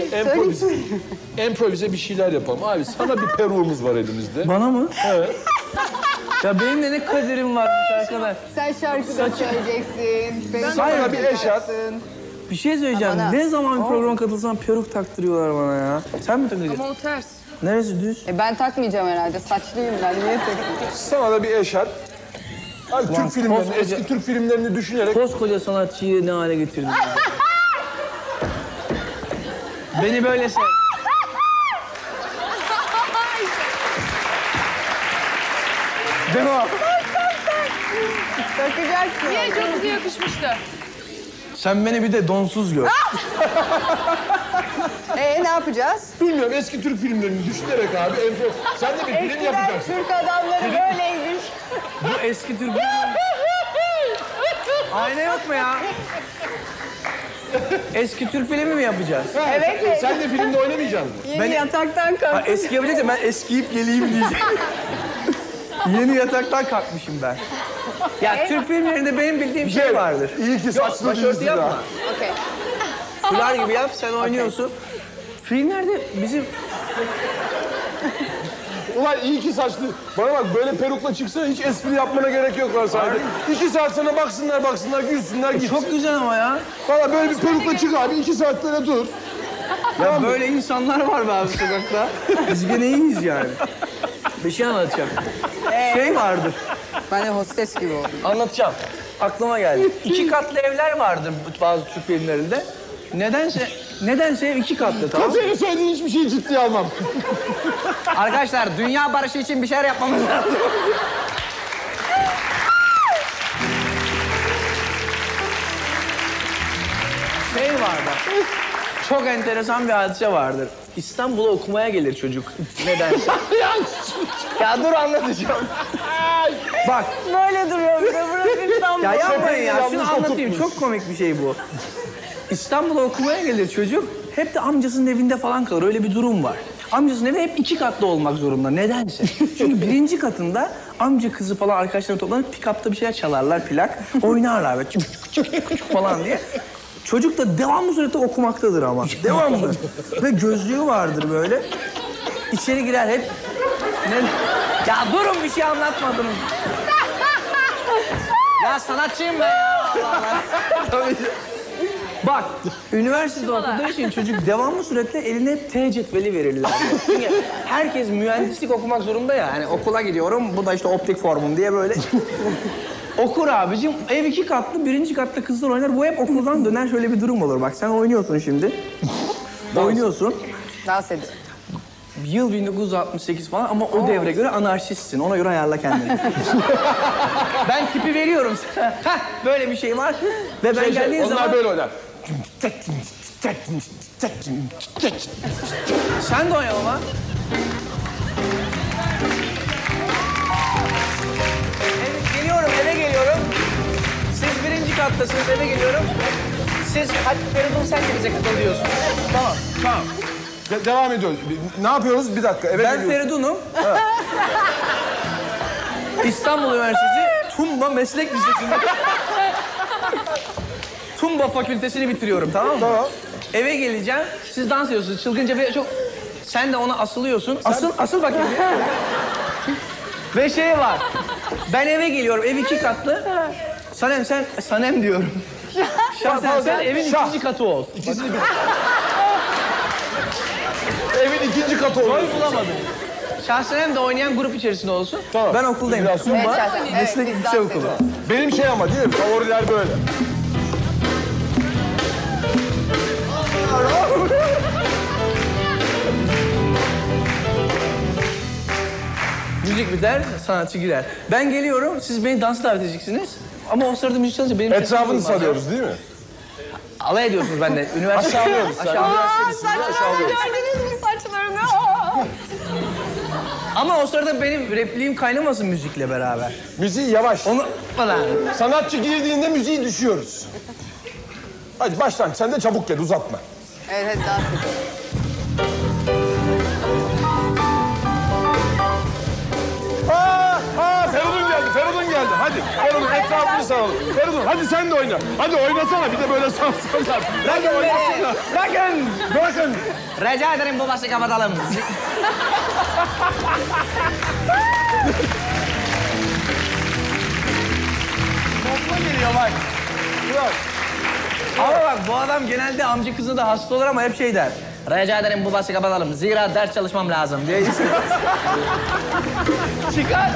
Speaker 2: improvize bir şeyler yapalım. Abi sana bir peruğumuz var elimizde.
Speaker 1: Bana mı?
Speaker 2: Evet.
Speaker 1: Ya benim de ne kaderim varmış arkadaş.
Speaker 3: Sen şarkı da söyleyeceksin.
Speaker 2: Sana bir eşarp.
Speaker 1: Bir şey söyleyeceğim.
Speaker 3: Bana.
Speaker 1: Ne zaman bir programa katılsam peruk taktırıyorlar bana ya. Sen mi takacaksın?
Speaker 4: Ama o ters.
Speaker 1: Neresi düz?
Speaker 3: Ben takmayacağım herhalde. Saçlıyım ben. Niye takayım?
Speaker 2: Sana da bir eşarp. Abi Türk filmlerini, eski Türk filmlerini düşünerek...
Speaker 1: Koskoca sanatçıyı ne hale getirdin ya? Beni böyle sev. Devam.
Speaker 3: Takacaksın.
Speaker 4: Niye çok bize yakışmıştı.
Speaker 1: Sen beni bir de donsuz gör.
Speaker 3: Ne yapacağız?
Speaker 2: Bilmiyorum eski Türk filmlerini düşünerek abi. Sen de bir film
Speaker 3: Eskiden
Speaker 2: yapacaksın.
Speaker 3: Türk adamları böyleymiş.
Speaker 1: Bu eski Türk... Ayna yok mu ya? Eski Türk filmi mi yapacağız?
Speaker 3: Evet.
Speaker 2: Sen de filmde oynamayacaksın mı?
Speaker 3: Yeni yataktan kalk.
Speaker 1: Ha, eski yapacaksa ben eskiyip geleyim diyeceğim. Yeni yataktan kalkmışım ben. Ya Türk filmlerinde benim bildiğim şey vardır.
Speaker 2: İyi ki saçlı
Speaker 1: Başörtü
Speaker 2: değilsin
Speaker 1: yapma.
Speaker 2: ha.
Speaker 3: Okey.
Speaker 1: Fular gibi yap, sen oynuyorsun. Filmlerde bizim...
Speaker 2: Ulan iyi ki saçlı. Bana bak böyle perukla çıksa hiç espri yapmana gerek yok lan sadece. 2 saat sana baksınlar, gülsünler, git.
Speaker 1: Çok güzel ama ya.
Speaker 2: Valla böyle bir perukla çık abi, 2 saat böyle dur.
Speaker 1: Ya böyle insanlar var be abi sokakta. Biz gene iyiyiz yani. Bir şey anlatacağım. Şey vardır.
Speaker 3: Ben de hostes gibi oldum.
Speaker 1: Anlatacağım. Aklıma geldi. 2 katlı evler vardır bazı Türk filmlerinde. Nedense ev 2 katlı, tamam mı?
Speaker 2: Senin söylediğin hiçbir şeyi ciddiye almam.
Speaker 1: Arkadaşlar dünya barışı için bir şeyler yapmamız lazım. Şey vardı. Çok enteresan bir hadise vardır. İstanbul'a okumaya gelir çocuk. Nedense. Ya dur anlatacağım. Bak.
Speaker 3: Böyle duruyor bir de burası İstanbul.
Speaker 1: Ya yapmayın ya.
Speaker 2: Yanlış
Speaker 1: Şunu anlatayım.
Speaker 2: oturtmuş.
Speaker 1: Çok komik bir şey bu. İstanbul'a okumaya gelir çocuk. Hep de amcasının evinde falan kalır. Öyle bir durum var. Amcasının evi hep 2 katlı olmak zorunda. Nedense. Çünkü 1. katında amca kızı falan arkadaşlarına toplanıp pick-up'ta bir şeyler çalarlar, plak. Oynarlar böyle çık falan diye. Çocuk da devamlı surette okumaktadır ama. Devamlı. Ve gözlüğü vardır böyle. İçeri girer hep... Ya durun, bir şey anlatmadım. Ya sanatçıyım ben ya. Allah Allah. Tabii. Bak, üniversitede okuduğu için çocuk devamlı surette eline hep T cetveli verirler. Çünkü herkes mühendislik okumak zorunda ya. Hani okula gidiyorum, bu da işte optik formum diye böyle. Okur abicim, ev 2 katlı, 1. katta kızlar oynar. Bu hep okuldan döner, şöyle bir durum olur. Bak sen oynuyorsun şimdi. Oynuyorsun.
Speaker 3: Dans ediyorum.
Speaker 1: Yıl 1968 falan ama o devre göre anarşistsin. Ona göre ayarla kendini. Ben tipi veriyorum sana. Heh, böyle bir şey var. Ve ben geldiğim
Speaker 2: Onlar
Speaker 1: zaman...
Speaker 2: böyle oynar.
Speaker 1: Sen de oyna ama. Eve geliyorum. Siz 1. kattasınız, eve geliyorum. Siz, hadi Feridun sen de bize katılıyorsun. Tamam.
Speaker 2: Devam ediyoruz. Ne yapıyoruz? Bir dakika. Eve
Speaker 1: Ben
Speaker 2: geliyoruz.
Speaker 1: Feridun'um. İstanbul Üniversitesi Tumba Meslek Lisesi'nde Tumba Fakültesini bitiriyorum, tamam mı?
Speaker 2: Tamam.
Speaker 1: Eve geleceğim, siz dans ediyorsunuz. Çılgınca bir çok... Sen de ona asılıyorsun. Asıl bakayım bir. Ve şey var. Ben eve geliyorum, ev 2 katlı. Sanem diyorum. Şahsen sen evin 2. katı ol.
Speaker 2: İkisini bir... Evin 2. katı oluyor.
Speaker 1: Rol bulamadım. Şahsenem de oynayan grup içerisinde olsun.
Speaker 2: Tamam.
Speaker 1: Ben okuldayım.
Speaker 2: Biraz
Speaker 1: Tumba,
Speaker 3: Evet, Şahsenem.
Speaker 1: Meslek
Speaker 3: Evet, biz
Speaker 1: Yüksek
Speaker 3: dans
Speaker 1: Okulu.
Speaker 3: ediyoruz.
Speaker 2: Benim şey ama değil mi? Favoriler böyle.
Speaker 1: Müzik biter, sanatçı girer. Ben geliyorum, siz beni dansa davet edeceksiniz. Ama o sırada müzik çalınca benim sesim
Speaker 2: Etrafını
Speaker 1: olmaz.
Speaker 2: sarıyoruz değil mi?
Speaker 1: Alay ediyorsunuz bende. Üniversite
Speaker 2: Aşağılıyoruz. Aşağılıyoruz.
Speaker 3: Gördünüz mü saçlarını?
Speaker 1: Ama o sırada benim repliğim kaynamasın müzikle beraber.
Speaker 2: Müziği yavaş.
Speaker 1: Onu falan.
Speaker 2: Sanatçı girdiğinde müziği düşüyoruz. Hadi baştan. Sen de çabuk gel, uzatma.
Speaker 3: Evet, dans ediyorum.
Speaker 2: Feridun geldi. Hadi. Feridun etrafını saralım. Feridun hadi sen de oyna. Hadi oynasana bir de böyle sarsınlar. Hadi oynasana. Bırakın.
Speaker 1: Rica ederim bu bahsi kapatalım. Topla geliyor bak.
Speaker 2: Bırak.
Speaker 1: Ama bak bu adam genelde amca kızına da hasta olur ama hep şey der. Rica ederim bu bahsi kapatalım. Zira ders çalışmam lazım diye. Çıkar.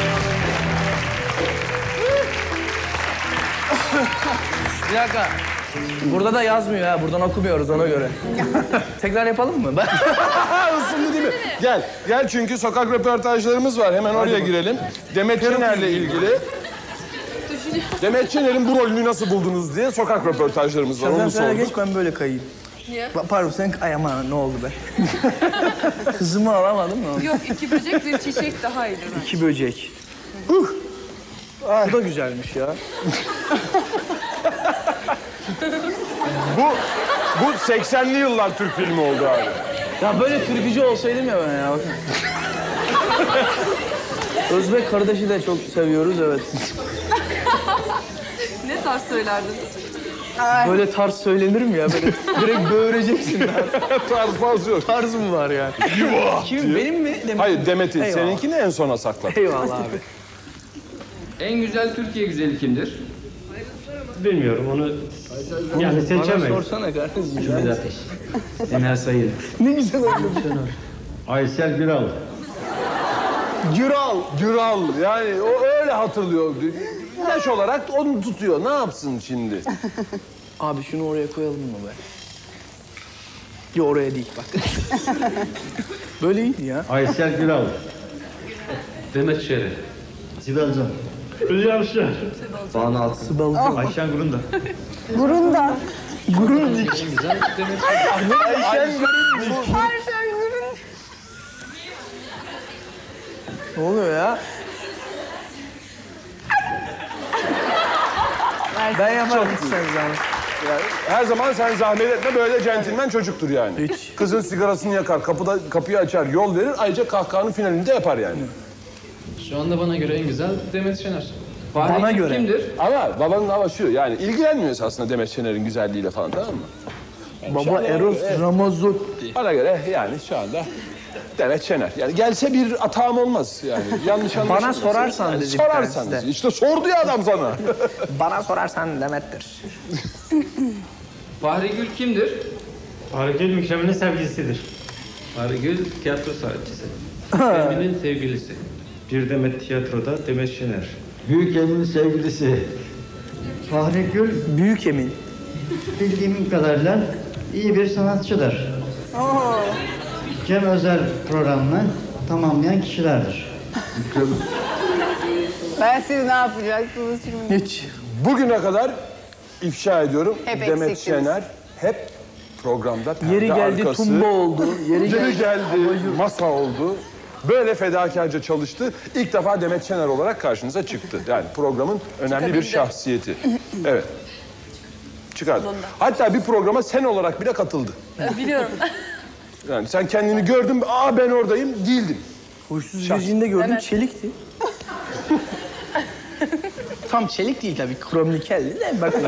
Speaker 1: Bir dakika. Burada da yazmıyor ha. Buradan okumuyoruz ona göre. Tekrar yapalım mı?
Speaker 2: Isındı değil mi? Gel çünkü sokak röportajlarımız var. Hemen oraya girelim. Demet Şener'le ilgili. Demet Şener'in bu rolünü nasıl buldunuz diye sokak röportajlarımız var.
Speaker 1: Sen
Speaker 2: Onu
Speaker 1: sana
Speaker 2: sorduk.
Speaker 1: geç ben böyle kayayım.
Speaker 4: Niye?
Speaker 1: Pardon sen ay aman ne oldu be? Kızımı alamadım mı?
Speaker 4: Yok, 2 böcek bir çiçek daha iyidir.
Speaker 1: 2 böcek. Bu da güzelmiş ya.
Speaker 2: Bu 80'li yıllar Türk filmi oldu abi.
Speaker 1: Ya böyle türkücü olsaydım ya ben ya. Bakın. Özbek kardeşi de çok seviyoruz evet.
Speaker 4: Ne tarz söylerdin?
Speaker 1: Böyle tarz söylenir mi ya? Böyle direkt böğüreceksin.
Speaker 2: Tarz yok.
Speaker 1: Tarz mı var ya? Kim? Benim mi? Demet.
Speaker 2: Hayır Demet'i.
Speaker 1: Eyvallah.
Speaker 2: Seninkini en sona sakladık.
Speaker 1: Eyvallah abi.
Speaker 9: En güzel Türkiye güzeli kimdir?
Speaker 7: Bilmiyorum onu yani
Speaker 1: Bana
Speaker 7: seçemeyiz.
Speaker 1: sorsana kardeşim.
Speaker 6: Ümit Ateş. Emel Sayın.
Speaker 1: Ne güzel oldu.
Speaker 7: Aysel Güral.
Speaker 2: Güral. Yani o öyle hatırlıyor. Yaş olarak onu tutuyor. Ne yapsın şimdi?
Speaker 1: Abi şunu oraya koyalım mı be? Yok oraya değil bak. Böyle iyiydi ya.
Speaker 7: Aysel Güral.
Speaker 6: Demet Şener.
Speaker 7: Sibel Can. Hülya Avşar.
Speaker 6: Banu Alkan.
Speaker 1: Sıbalcı.
Speaker 7: Ayşen Gurunda.
Speaker 3: Burunda.
Speaker 1: Grundig.
Speaker 6: Güzel Demet
Speaker 1: Ayşen Grundig. Ne oluyor ya? Ben yaparım sen zahmet.
Speaker 2: Her zaman sen zahmet etme, böyle centilmen çocuktur yani.
Speaker 1: Hiç.
Speaker 2: Kızın sigarasını yakar, kapıyı açar, yol verir. Ayrıca kahkahanın finalinde yapar yani.
Speaker 9: Şu anda bana göre en güzel Demet Şener.
Speaker 1: Bana
Speaker 9: Fahri
Speaker 1: göre.
Speaker 9: kimdir?
Speaker 2: Ama babanın hava şu, yani ilgilenmiyor esasında Demet Şener'in güzelliğiyle falan, tamam mı?
Speaker 1: Baba Eros Ramazzotti.
Speaker 2: Bana göre yani şu anda Demet Şener. Yani gelse bir atağım olmaz yani. Yanlış anlaşılmasın.
Speaker 1: Bana sorarsan
Speaker 2: yani,
Speaker 1: dedi bir
Speaker 2: sorarsan
Speaker 1: tanesi de.
Speaker 2: işte sordu ya adam sana.
Speaker 1: Bana sorarsan Demet'tir.
Speaker 9: Fahri Gül kimdir?
Speaker 7: Harikül Mükremin'in sevgilisidir.
Speaker 6: Fahri Gül tiyatro sanatçısı. Eminin sevgilisi.
Speaker 7: Bir Demet tiyatroda Demet Şener.
Speaker 8: Büyük Emin'in sevgilisi. Fahri Gül
Speaker 1: Büyük Emin.
Speaker 8: bildiğim kadarıyla iyi bir sanatçıdır. Cem Özel programını tamamlayan kişilerdir.
Speaker 3: Ben siz ne yapacaksınız şimdi?
Speaker 1: Hiç.
Speaker 2: Bugüne kadar ifşa ediyorum.
Speaker 3: Hep
Speaker 2: Demet
Speaker 3: eksiktiniz.
Speaker 2: Şener hep programda perde
Speaker 1: Yeri geldi
Speaker 2: arkası.
Speaker 1: tumba oldu. Yeri
Speaker 2: Yeri
Speaker 1: geldi.
Speaker 2: geldi, masa oldu. Böyle fedakarca çalıştı. İlk defa Demet Şener olarak karşınıza çıktı. Yani programın önemli bir şahsiyeti. Evet. Çıkardı. Hatta bir programa sen olarak bile katıldı.
Speaker 4: Biliyorum.
Speaker 2: Yani sen kendini gördün, aa ben oradayım, değildin.
Speaker 1: Huysuz Gece'nde gördüm
Speaker 4: Evet.
Speaker 1: çelikti. Tam çelik değil tabii, krom nikeldi de bakın.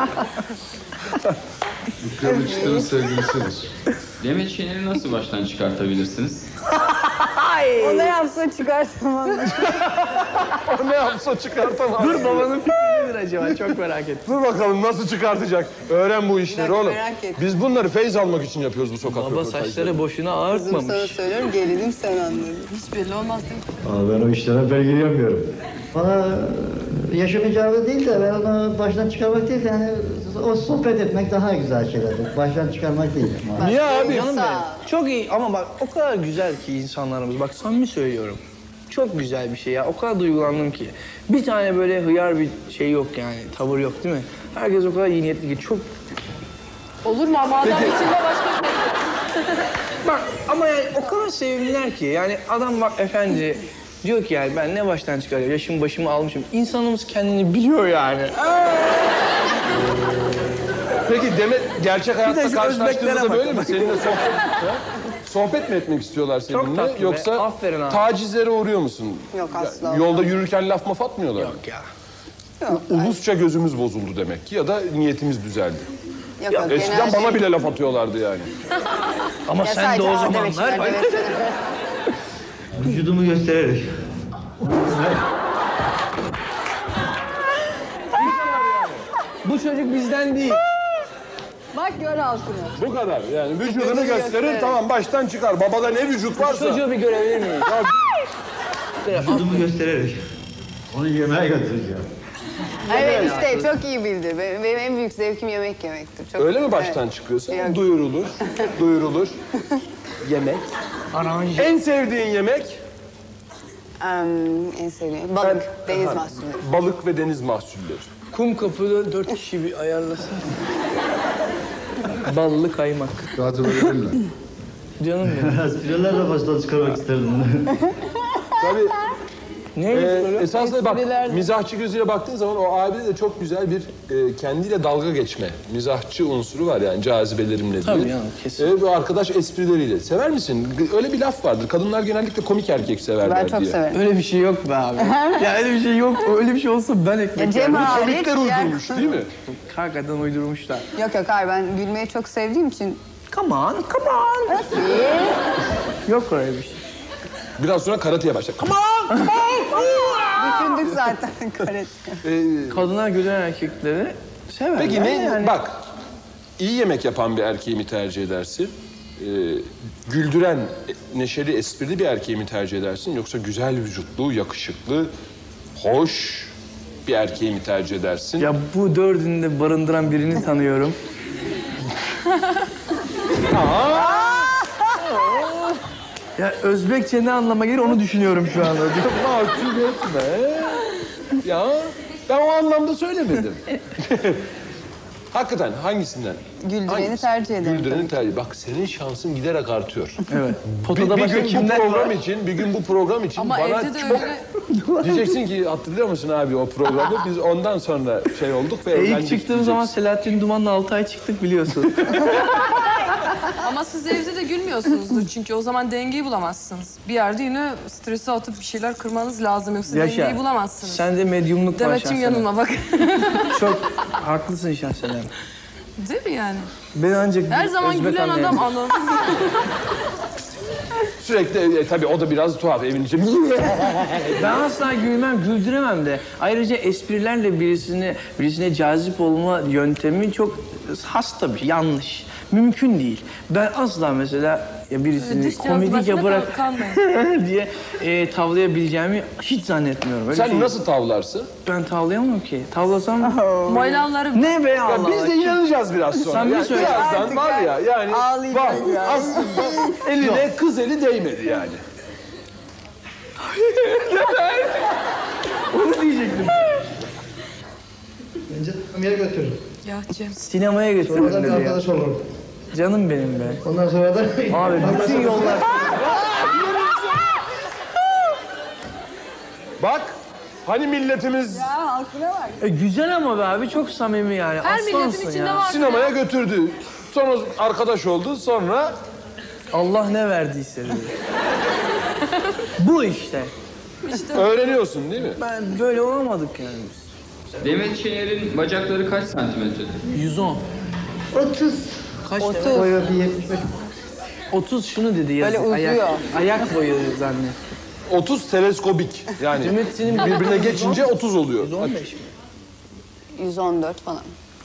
Speaker 9: Kıvırcıkların sevgilisidir. Demet Şener'i nasıl baştan çıkartabilirsiniz?
Speaker 3: O ne yapsa çıkartamam.
Speaker 2: O ne yapsa çıkartamaz.
Speaker 1: Dur babanın fikri nedir acaba? Çok merak ettim.
Speaker 2: Dur bakalım nasıl çıkartacak. Öğren bu işleri
Speaker 3: dakika,
Speaker 2: oğlum.
Speaker 3: merak ettim.
Speaker 2: Biz bunları feyz almak için yapıyoruz bu sokak
Speaker 1: Baba
Speaker 2: röportajları.
Speaker 1: saçları boşuna
Speaker 3: Kızım sana
Speaker 1: ağartmamış.
Speaker 3: söylüyorum gelinim sen anladın.
Speaker 4: Hiç belli olmaz değil mi?
Speaker 7: Aa, ben o işlere belgeleyemiyorum.
Speaker 8: Bana yaşım icabı değil de ben onu baştan çıkarmak değil de yani o sohbet etmek daha güzel şeylerdir. Baştan çıkarmak değil.
Speaker 2: Niye abi?
Speaker 1: Canım
Speaker 3: Sağ ol.
Speaker 1: benim. Çok iyi ama bak o kadar güzel ki insanlarımız. Bak samimi söylüyorum. Çok güzel bir şey ya. O kadar duygulandım ki. Bir tane böyle hıyar bir şey yok yani. Tavır yok değil mi? Herkes o kadar iyi niyetli ki. Çok
Speaker 4: Olur mu ama adam içinde başka bir şey.
Speaker 1: bak ama yani o kadar sevimliler ki. Yani adam bak efendi diyor ki yani ben ne baştan çıkarıyorum. Yaşım başımı almışım. İnsanımız kendini biliyor yani.
Speaker 2: Peki Demet gerçek
Speaker 1: Bir de
Speaker 2: hayatta
Speaker 1: şu
Speaker 2: karşılaştığınızda
Speaker 1: Özbeklere
Speaker 2: böyle mi?
Speaker 1: bak.
Speaker 2: Seninle sohbet, ha? Sohbet mi etmek istiyorlar seninle?
Speaker 1: tatlı be.
Speaker 2: Yoksa
Speaker 1: Aferin abi.
Speaker 2: tacizlere uğruyor musun?
Speaker 3: Yok,
Speaker 2: Ya,
Speaker 3: asla
Speaker 2: Yolda yürürken laf maf atmıyorlar.
Speaker 1: Yok ya.
Speaker 2: Ulusça gözümüz bozuldu demek ki ya da niyetimiz düzeldi.
Speaker 3: Yok, yok,
Speaker 2: Eskiden
Speaker 3: genel
Speaker 2: bana bile laf atıyorlardı yani.
Speaker 1: Ama
Speaker 3: Ya
Speaker 1: sen de
Speaker 3: sadece
Speaker 1: o
Speaker 3: Demet
Speaker 1: zamanlar...
Speaker 3: Şener, Demet Şener.
Speaker 7: Vücudumu göstererek.
Speaker 1: Bu çocuk bizden değil.
Speaker 3: Bak gör altını.
Speaker 2: Bu kadar yani vücudunu
Speaker 3: Vücudunu
Speaker 2: gösterir
Speaker 3: gösterir.
Speaker 2: tamam baştan çıkar. Babada ne vücut varsa.
Speaker 1: Çocuğu bir görebilir miyiz?
Speaker 7: Vücudumu göstererek. Onu yemeğe götüreceğim.
Speaker 3: Evet işte çok iyi bildi. Benim en büyük zevkim yemek yemektir. Çok,
Speaker 2: Öyle mi baştan çıkıyorsa?
Speaker 3: Yok.
Speaker 2: Duyurulur, duyurulur. Yemek.
Speaker 1: Aranje.
Speaker 2: En sevdiğin yemek?
Speaker 3: En sevdiğim balık, deniz mahsulleri.
Speaker 2: Balık ve deniz mahsulleri.
Speaker 1: Kum kapıda 4 kişi bir ayarlasın. Ballı kaymak.
Speaker 10: Rahat olabilirim.
Speaker 1: Canım benim.
Speaker 7: Esprilerle baştan çıkarmak isterdim.
Speaker 2: Tabii
Speaker 1: Neymiş böyle?
Speaker 2: esasında bak
Speaker 1: Espriler-
Speaker 2: mizahçı gözüyle baktığın zaman o abide de çok güzel bir kendiyle dalga geçme. Mizahçı unsuru var yani cazibelerimle diye.
Speaker 1: Tabii yani, kesin.
Speaker 2: Bu arkadaş esprileriyle. Sever misin? Öyle bir laf vardır. Kadınlar genellikle komik erkek severler
Speaker 3: Ben çok
Speaker 2: diye.
Speaker 3: severim.
Speaker 1: Öyle bir şey yok be abi. Ya öyle bir şey yok. Öyle bir şey olsa ben ekmek
Speaker 3: Ya Cem
Speaker 1: yerim.
Speaker 3: hariç
Speaker 2: Komikler uydurmuş değil mi?
Speaker 1: Hakikaten uydurmuşlar.
Speaker 3: Yok hayır ben gülmeyi çok sevdiğim için.
Speaker 1: Come on, come on. Yok öyle bir şey.
Speaker 2: Biraz sonra karateye başlar. Come on!
Speaker 3: Düşündük zaten karate.
Speaker 1: Kadınlar gülen erkekleri sever.
Speaker 2: Peki ne?
Speaker 1: Yani.
Speaker 2: Bak, iyi yemek yapan bir erkeği mi tercih edersin? Güldüren, neşeli, esprili bir erkeği mi tercih edersin? Yoksa güzel vücutlu, yakışıklı, hoş bir erkeği mi tercih edersin?
Speaker 1: Ya bu dördünü de barındıran birini tanıyorum. Ya Özbekçe ne anlama gelir onu düşünüyorum şu anda.
Speaker 2: Mahcup etme. Ya ben o anlamda söylemedim. Hakikaten hangisinden?
Speaker 3: Güldüreni
Speaker 2: Hangisi?
Speaker 3: tercih ederim.
Speaker 2: Güldüreni tercih. Bak senin şansın giderek artıyor.
Speaker 1: Evet.
Speaker 2: Bir
Speaker 1: Potada başka
Speaker 2: gün bu
Speaker 1: kimler
Speaker 2: program
Speaker 1: var?
Speaker 2: için, bir gün bu program için
Speaker 4: Ama
Speaker 2: bana
Speaker 4: evde de
Speaker 2: çok
Speaker 4: öyle...
Speaker 2: diyeceksin ki hatırlıyor musun abi o programı? Biz ondan sonra şey olduk ve
Speaker 1: İlk
Speaker 2: evlendik
Speaker 1: çıktığım zaman
Speaker 2: diyeceksin.
Speaker 1: Selahattin Duman'la 6 ay çıktık biliyorsun.
Speaker 4: Ama siz evde de gülmüyorsunuzdur çünkü o zaman dengeyi bulamazsınız. Bir yerde yine stresi atıp bir şeyler kırmanız lazım yoksa dengeyi bulamazsınız.
Speaker 1: Sende medyumluk var
Speaker 4: Demet'ciğim
Speaker 1: şahsen.
Speaker 4: yanıma bak.
Speaker 1: Çok haklısın şahsen.
Speaker 4: Değil mi yani?
Speaker 1: Ben ancak
Speaker 4: Her zaman
Speaker 1: Özbek
Speaker 4: gülen
Speaker 1: anlayabilirim.
Speaker 4: adam anlamı.
Speaker 2: Sürekli tabii o da biraz tuhaf evin içi.
Speaker 1: Ben asla gülmem, güldüremem de. Ayrıca esprilerle birisine cazip olma yöntemi çok hasta bir şey, yanlış. Mümkün değil. Ben asla mesela birisini
Speaker 4: Dış
Speaker 1: komedik
Speaker 4: cazibesine
Speaker 1: yaparak
Speaker 4: kalmayın.
Speaker 1: diye tavlayabileceğimi hiç zannetmiyorum. Öyle
Speaker 2: Sen
Speaker 1: şey-
Speaker 2: nasıl tavlarsın?
Speaker 1: Ben tavlayamam ki. Tavlasam...
Speaker 4: Boylanları
Speaker 1: Ne be Allah
Speaker 2: Ya biz de
Speaker 1: Allah.
Speaker 2: inanacağız biraz sonra.
Speaker 1: Samimi
Speaker 2: Yani
Speaker 1: söyle.
Speaker 2: birazdan
Speaker 3: Artık
Speaker 2: var
Speaker 3: ya.
Speaker 2: ya yani var.
Speaker 3: Ağlayacağız ya.
Speaker 2: Aslında eline kız eli değmedi yani.
Speaker 1: Onu diyecektim.
Speaker 8: Bence Ömer'e götürürüm.
Speaker 4: Ya Cem.
Speaker 1: Sinemaya
Speaker 8: Oradan
Speaker 1: götürdüm
Speaker 8: bir
Speaker 1: dedi ya.
Speaker 8: arkadaş olurum.
Speaker 1: Canım benim be.
Speaker 8: Ondan sonra da...
Speaker 1: Abi bütün yollar...
Speaker 2: Bak hani milletimiz
Speaker 3: Halkına bak.
Speaker 1: güzel ama be abi çok samimi yani.
Speaker 4: Her milletin
Speaker 1: Aslansın
Speaker 4: içinde
Speaker 1: ya.
Speaker 4: var.
Speaker 2: sinemaya götürdü. Sonra arkadaş oldu. Sonra
Speaker 1: Allah ne verdiyse dedi. Bu işte.
Speaker 2: öğreniyorsun değil mi?
Speaker 1: Ben böyle olamadık yani biz.
Speaker 9: Demet Şener'in bacakları kaç santimetredir?
Speaker 1: 110.
Speaker 8: 30.
Speaker 1: Kaç
Speaker 3: 30.
Speaker 1: demek?
Speaker 8: Boyu bir 75.
Speaker 1: 30 şunu dedi yazık.
Speaker 3: Böyle uzuyor.
Speaker 1: Ayak boyu zannet.
Speaker 2: 30 teleskobik. Yani
Speaker 1: Demet senin
Speaker 2: birbirine geçince 30 oluyor.
Speaker 1: 115 mi?
Speaker 3: 114 falan.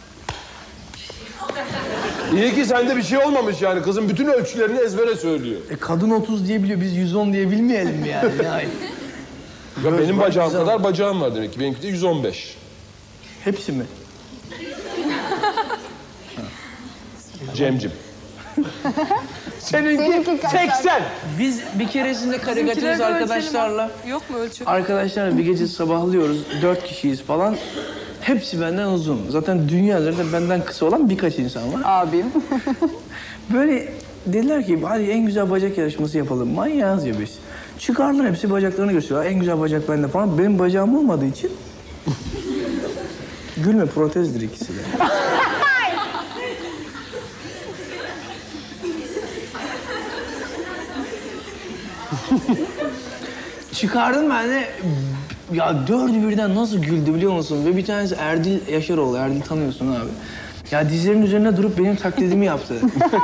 Speaker 2: İyi ki sende bir şey olmamış yani. Kızın bütün ölçülerini ezbere söylüyor.
Speaker 1: Kadın 30 diyebiliyor. Biz 110 diye bilmeyelim mi yani? Yani.
Speaker 2: Ya benim bacağım
Speaker 1: güzel.
Speaker 2: kadar bacağım var demek ki. Benimki de 115.
Speaker 1: Hepsi mi?
Speaker 2: Cemcim. Seninki
Speaker 3: Seninki kaç
Speaker 2: 80.
Speaker 1: Biz bir keresinde
Speaker 4: Bizimkileri
Speaker 1: karikatürist
Speaker 4: de
Speaker 1: arkadaşlarla...
Speaker 4: ölçelim. Yok mu ölçü?
Speaker 1: Arkadaşlarla bir gece sabahlıyoruz. 4 kişiyiz falan. Hepsi benden uzun. Zaten dünya üzerinde benden kısa olan birkaç insan var.
Speaker 3: Abim.
Speaker 1: Böyle dediler ki hadi en güzel bacak yarışması yapalım. Manyağız ya biz. Çıkardılar hepsi bacaklarını gösteriyorlar. En güzel bacak bende falan. Benim bacağım olmadığı için... Gülme protezdir ikisi de. Çıkardım ben de... Ya dördü birden nasıl güldü biliyor musun? Ve bir tanesi Erdil Yaşaroğlu. Erdil tanıyorsun abi. Ya dizlerinin üzerine durup benim taklidimi yaptı.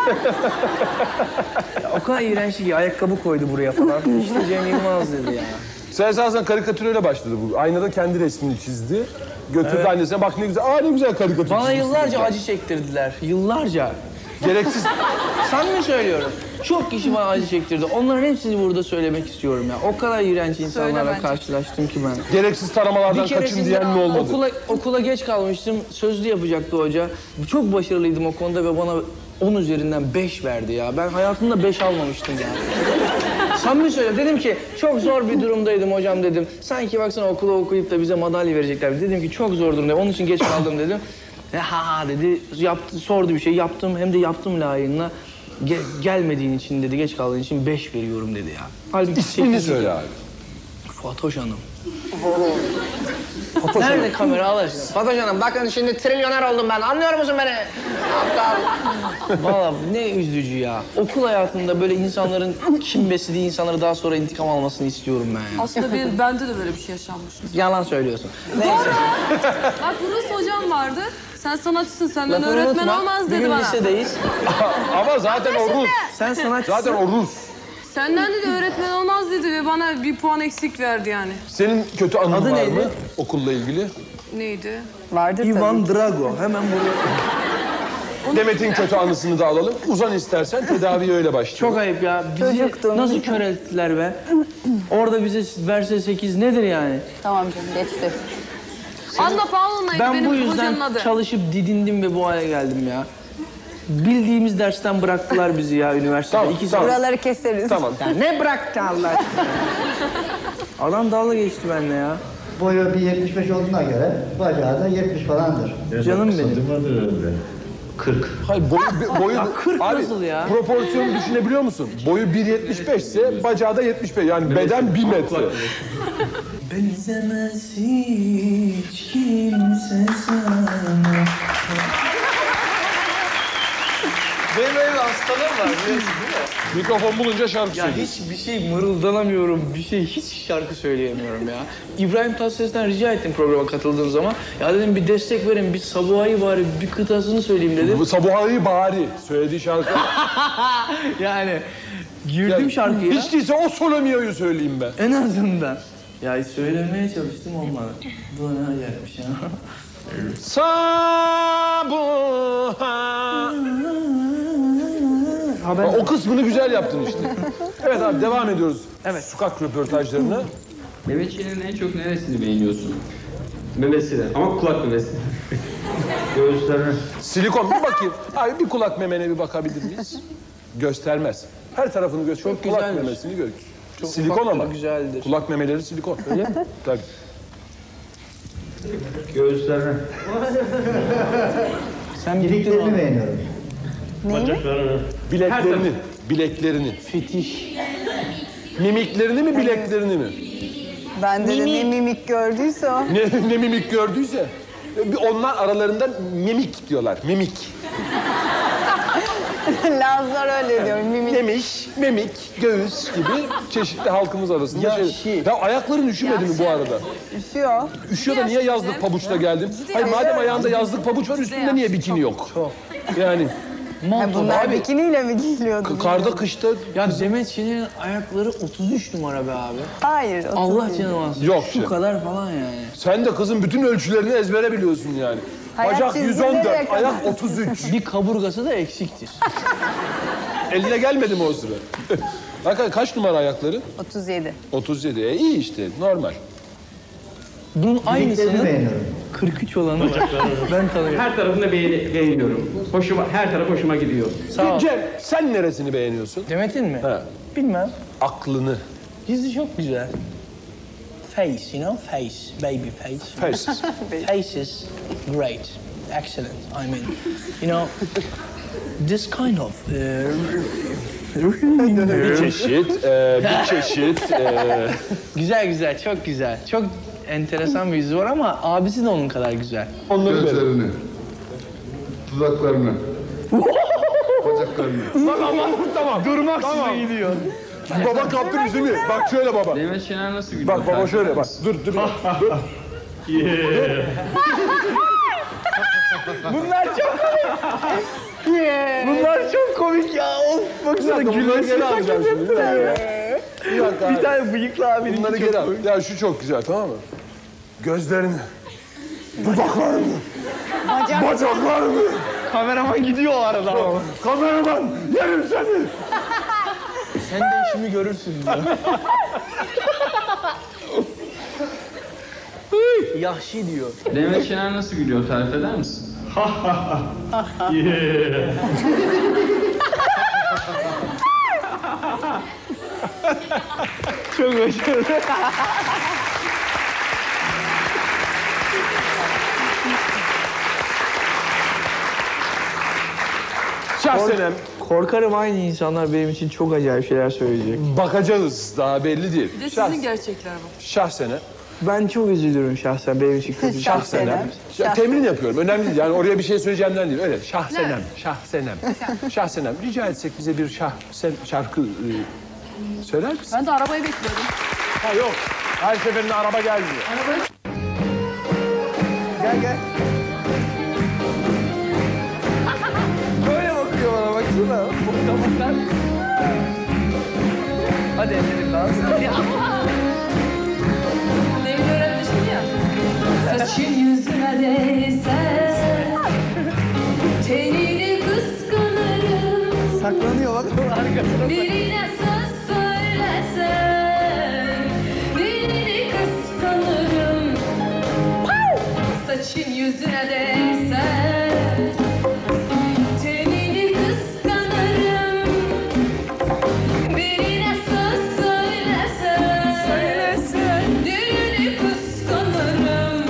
Speaker 1: Ya, o kadar iğrenç ki ayakkabı koydu buraya falan. İşte Cem Yılmaz dedi ya.
Speaker 2: Sen esasen karikatüreyle başladı bu. Aynada kendi resmini çizdi. Götürdü
Speaker 1: Evet.
Speaker 2: annesine. Bak ne güzel. Aa ne güzel karikatür
Speaker 1: Bana
Speaker 2: çizmişsin
Speaker 1: yıllarca
Speaker 2: dedi.
Speaker 1: acı çektirdiler. Yıllarca.
Speaker 2: Gereksiz.
Speaker 1: Samimi söylüyorum. Çok kişi bana acı çektirdi. Onların hepsini burada söylemek istiyorum ya. O kadar iğrenç insanlarla
Speaker 4: bence.
Speaker 1: karşılaştım ki ben.
Speaker 2: Gereksiz taramalardan kaçın diyen mi olmadı?
Speaker 1: Okula geç kalmıştım. Sözlü yapacaktı hoca. Çok başarılıydım o konuda ve bana 10 üzerinden 5 verdi ya. Ben hayatımda 5 almamıştım ya. Samimi söylüyorum. Dedim ki çok zor bir durumdaydım hocam dedim. Sanki baksana okula okuyup da bize madalya verecekler. Dedim ki çok zor durumdayım. Onun için geç kaldım dedim. Ha dedi. Sordu bir şey. Yaptım. Hem de yaptım layığına. Gelmediğin için dedi. Geç kaldığın için 5 veriyorum dedi ya. Halbuki
Speaker 2: İsmini söyle abi.
Speaker 1: Fatoş Hanım. Nerede kamera Allah aşkına? Fatoş Hanım bakın şimdi trilyoner oldum ben. Anlıyor musun beni? Aptal. Vallahi ne üzücü ya. Okul hayatında böyle insanların kim beslediği insanları daha sonra intikam almasını istiyorum ben ya.
Speaker 4: Aslında bende de böyle bir şey yaşanmıştı.
Speaker 1: Yalan söylüyorsun.
Speaker 4: Doğru. Bak Rus hocam vardı. Sen sanatçısın, senden
Speaker 1: Lafını
Speaker 4: öğretmen
Speaker 1: unutma,
Speaker 4: olmaz dedi
Speaker 1: bugün
Speaker 4: bana.
Speaker 1: lisedeyiz.
Speaker 2: Ama zaten o Rus.
Speaker 1: Sen sanatçısın.
Speaker 2: Zaten o Rus.
Speaker 4: Senden dedi öğretmen olmaz dedi ve bana 1 puan eksik verdi yani.
Speaker 2: Senin kötü anın
Speaker 1: Adı
Speaker 2: var
Speaker 1: neydi?
Speaker 2: mı okulla ilgili?
Speaker 4: Neydi?
Speaker 3: Vardır
Speaker 1: Ivan Drago. Hemen buraya.
Speaker 2: Demet'in kötü anısını da alalım. Uzan istersen tedaviye öyle başlayalım.
Speaker 1: Çok ayıp ya. Bizi
Speaker 3: Çocuktum.
Speaker 1: nasıl kör ettiler be? Orada bize verse 8 nedir yani?
Speaker 3: Tamam canım geçti.
Speaker 4: Anna Pavlovna'ydı
Speaker 1: Ben
Speaker 4: benim
Speaker 1: bu yüzden
Speaker 4: hocanın adı.
Speaker 1: çalışıp didindim ve bu hale geldim ya. Bildiğimiz dersten bıraktılar bizi ya üniversitede.
Speaker 2: Tamam,
Speaker 1: 2 sene.
Speaker 3: Buraları keseriz.
Speaker 2: Tamam.
Speaker 1: Ya ne bıraktı Allah aşkına? Adam dalga geçti benimle ya.
Speaker 8: Boyu 1.75 olduğuna göre bacağı da 70 falandır.
Speaker 1: Canım benim.
Speaker 7: Kısaldırmadır herhalde.
Speaker 6: 40.
Speaker 2: Hayır boyu
Speaker 1: Ya 40
Speaker 2: abi,
Speaker 1: nasıl ya?
Speaker 2: Proporsiyonu düşünebiliyor musun? Boyu 1.75 ise bacağı da 75. Yani beden 1 metre.
Speaker 1: Benzemez hiç kimse sana. Benim öyle bir hastalığım var biliyorsun değil mi?
Speaker 2: Mikrofon bulunca şarkı
Speaker 1: Ya
Speaker 2: söylüyor.
Speaker 1: hiç bir şey mırıldanamıyorum, hiç şarkı söyleyemiyorum ya. İbrahim Tatlıses'ten rica ettim programa katıldığım zaman. Ya dedim bir destek verin, bir Sabaha'yı bari bir kıtasını söyleyeyim dedim.
Speaker 2: Bu Sabaha'yı bari söylediği şarkı.
Speaker 1: Yani girdim şarkıya.
Speaker 2: Hiç değilse o Solomio'yu söyleyeyim ben.
Speaker 1: En azından. Ya söylemeye çalıştım olmadı. Bu ne acayipmiş ya.
Speaker 2: Sabaha. O kısmını güzel yaptın işte. Evet abi devam ediyoruz.
Speaker 1: Evet.
Speaker 2: Sokak röportajlarına.
Speaker 9: Mehmet Çelik'in en çok neresini beğeniyorsun? Memesini ama kulak memesi.
Speaker 7: Göğüslerini.
Speaker 2: Silikon bir bakayım. Abi bir kulak memene bir bakabilir miyiz? Göstermez. Her tarafını göster.
Speaker 1: Çok
Speaker 2: kulak
Speaker 1: güzelmiş.
Speaker 2: memesini gör.
Speaker 1: Çok
Speaker 2: Silikon
Speaker 1: ufakları
Speaker 2: ama.
Speaker 1: güzeldir.
Speaker 2: Kulak memeleri silikon. Öyle mi? Tabii.
Speaker 7: Göğüslerini.
Speaker 1: Sen biriktin
Speaker 8: Bileklerini
Speaker 1: mi?
Speaker 8: beğeniyorum.
Speaker 7: Bacaklarını.
Speaker 2: Bileklerini. Bileklerini.
Speaker 1: Fetiş.
Speaker 2: Mimiklerini mi bileklerini mi?
Speaker 3: Bende de ne mimik gördüyse o.
Speaker 2: Ne mimik gördüyse. Onlar aralarında mimik diyorlar. Mimik.
Speaker 3: Lazlar öyle diyor mimik.
Speaker 2: Memiş, memik, göğüs gibi çeşitli halkımız arasında
Speaker 1: Ya
Speaker 2: şey.
Speaker 1: şey.
Speaker 2: Ya ayakların üşümedi mi bu arada?
Speaker 3: Üşüyor.
Speaker 2: Üşüyor da niye yazlık pabuçla geldin? Hayır madem ayağında yazlık pabuç var üstünde niye bikini yok? Yani
Speaker 3: Ha, bunlar bikiniyle mi giyiliyordu?
Speaker 2: karda kışta
Speaker 1: Ya Demet Şener'in ayakları 33 numara be abi.
Speaker 3: Hayır.
Speaker 1: Allah
Speaker 3: değil.
Speaker 1: canım alsın.
Speaker 2: Yok
Speaker 1: Şu
Speaker 2: canım.
Speaker 1: kadar falan yani.
Speaker 2: sen de kızın bütün ölçülerini ezbere biliyorsun yani.
Speaker 3: Ayak
Speaker 2: Bacak
Speaker 3: çizgileri
Speaker 2: 114,
Speaker 3: yakın.
Speaker 2: ayak 33.
Speaker 1: Bir kaburgası da eksiktir.
Speaker 2: Eline gelmedi mi o sıra? Hakikaten kaç numara ayakları?
Speaker 3: 37.
Speaker 2: 37. İyi işte normal.
Speaker 1: Bunun
Speaker 8: Bileklerini
Speaker 1: aynısının
Speaker 8: beğeniyorum.
Speaker 1: 43 olanı var. Ben tanıyorum.
Speaker 9: Her tarafını beğeniyorum. Her taraf hoşuma gidiyor.
Speaker 1: Sağ ol.
Speaker 2: Cem sen neresini beğeniyorsun?
Speaker 1: Demet'in mi?
Speaker 2: He.
Speaker 1: Bilmem.
Speaker 2: Aklını.
Speaker 1: Yüzü çok güzel. Face, you know? Face, baby face.
Speaker 2: Faces.
Speaker 1: Face is great, excellent. I mean, you know, this kind of...
Speaker 2: bir çeşit.
Speaker 1: güzel güzel, çok güzel. Çok enteresan bir yüzü var ama abisi de onun kadar güzel.
Speaker 2: Onları beğen.
Speaker 10: Gözlerini, dudaklarını, bacaklarını.
Speaker 2: Tamam.
Speaker 1: Durmak
Speaker 2: Tamam.
Speaker 1: gidiyor.
Speaker 2: Baba kaptı yüzümü. Bak şöyle baba.
Speaker 9: Demet Şener nasıl gülüyor?
Speaker 2: Bak baba şöyle bak. Dur.
Speaker 1: Bunlar çok komik. Bunlar çok komik ya. Of baksana
Speaker 2: Bunları geri alacağım şimdi. Bir dakika.
Speaker 1: Bir tane bıyıklı abinin
Speaker 2: Bunları geri al. Ya şu çok güzel tamam mı? Gözlerini, dudaklarını, bacaklarını.
Speaker 1: Kameraman gidiyor o arada ama.
Speaker 2: Kameraman yerim seni.
Speaker 1: Sen de işimi görürsün diyor. Yahşi diyor.
Speaker 9: Demet Şener nasıl gülüyor? Tarif eder misin?
Speaker 1: Çok başarılı.
Speaker 2: Şahsenem
Speaker 1: Korkarım aynı insanlar benim için çok acayip şeyler söyleyecek.
Speaker 2: bakacağız, daha belli değil.
Speaker 4: Bir de sizin gerçekler bu.
Speaker 2: Şahsenem.
Speaker 1: Ben çok üzülürüm şahsen benim için kötü.
Speaker 2: Şahsenem. Temrin yapıyorum. Önemli değil. Yani oraya bir şey söyleyeceğimden değil. Öyle. Şahsenem. Şahsenem. Şahsenem. Rica etsek bize bir şarkı söyler misin?
Speaker 4: Ben de arabayı bekliyordum.
Speaker 2: Ha yok. Her seferinde araba gelmiyor.
Speaker 1: Gel gel. Böyle bakıyor bana baksana. Bakar. Hadi ellerim dans.
Speaker 4: Demin öğrenmiştim ya. Saçın yüzüne değse tenini kıskanırım.
Speaker 1: Saklanıyor bak arkasına.
Speaker 4: Birine söz söylesen dilini kıskanırım. Saçın yüzüne değse tenini kıskanırım. Birine söz söylesen dilini kıskanırım.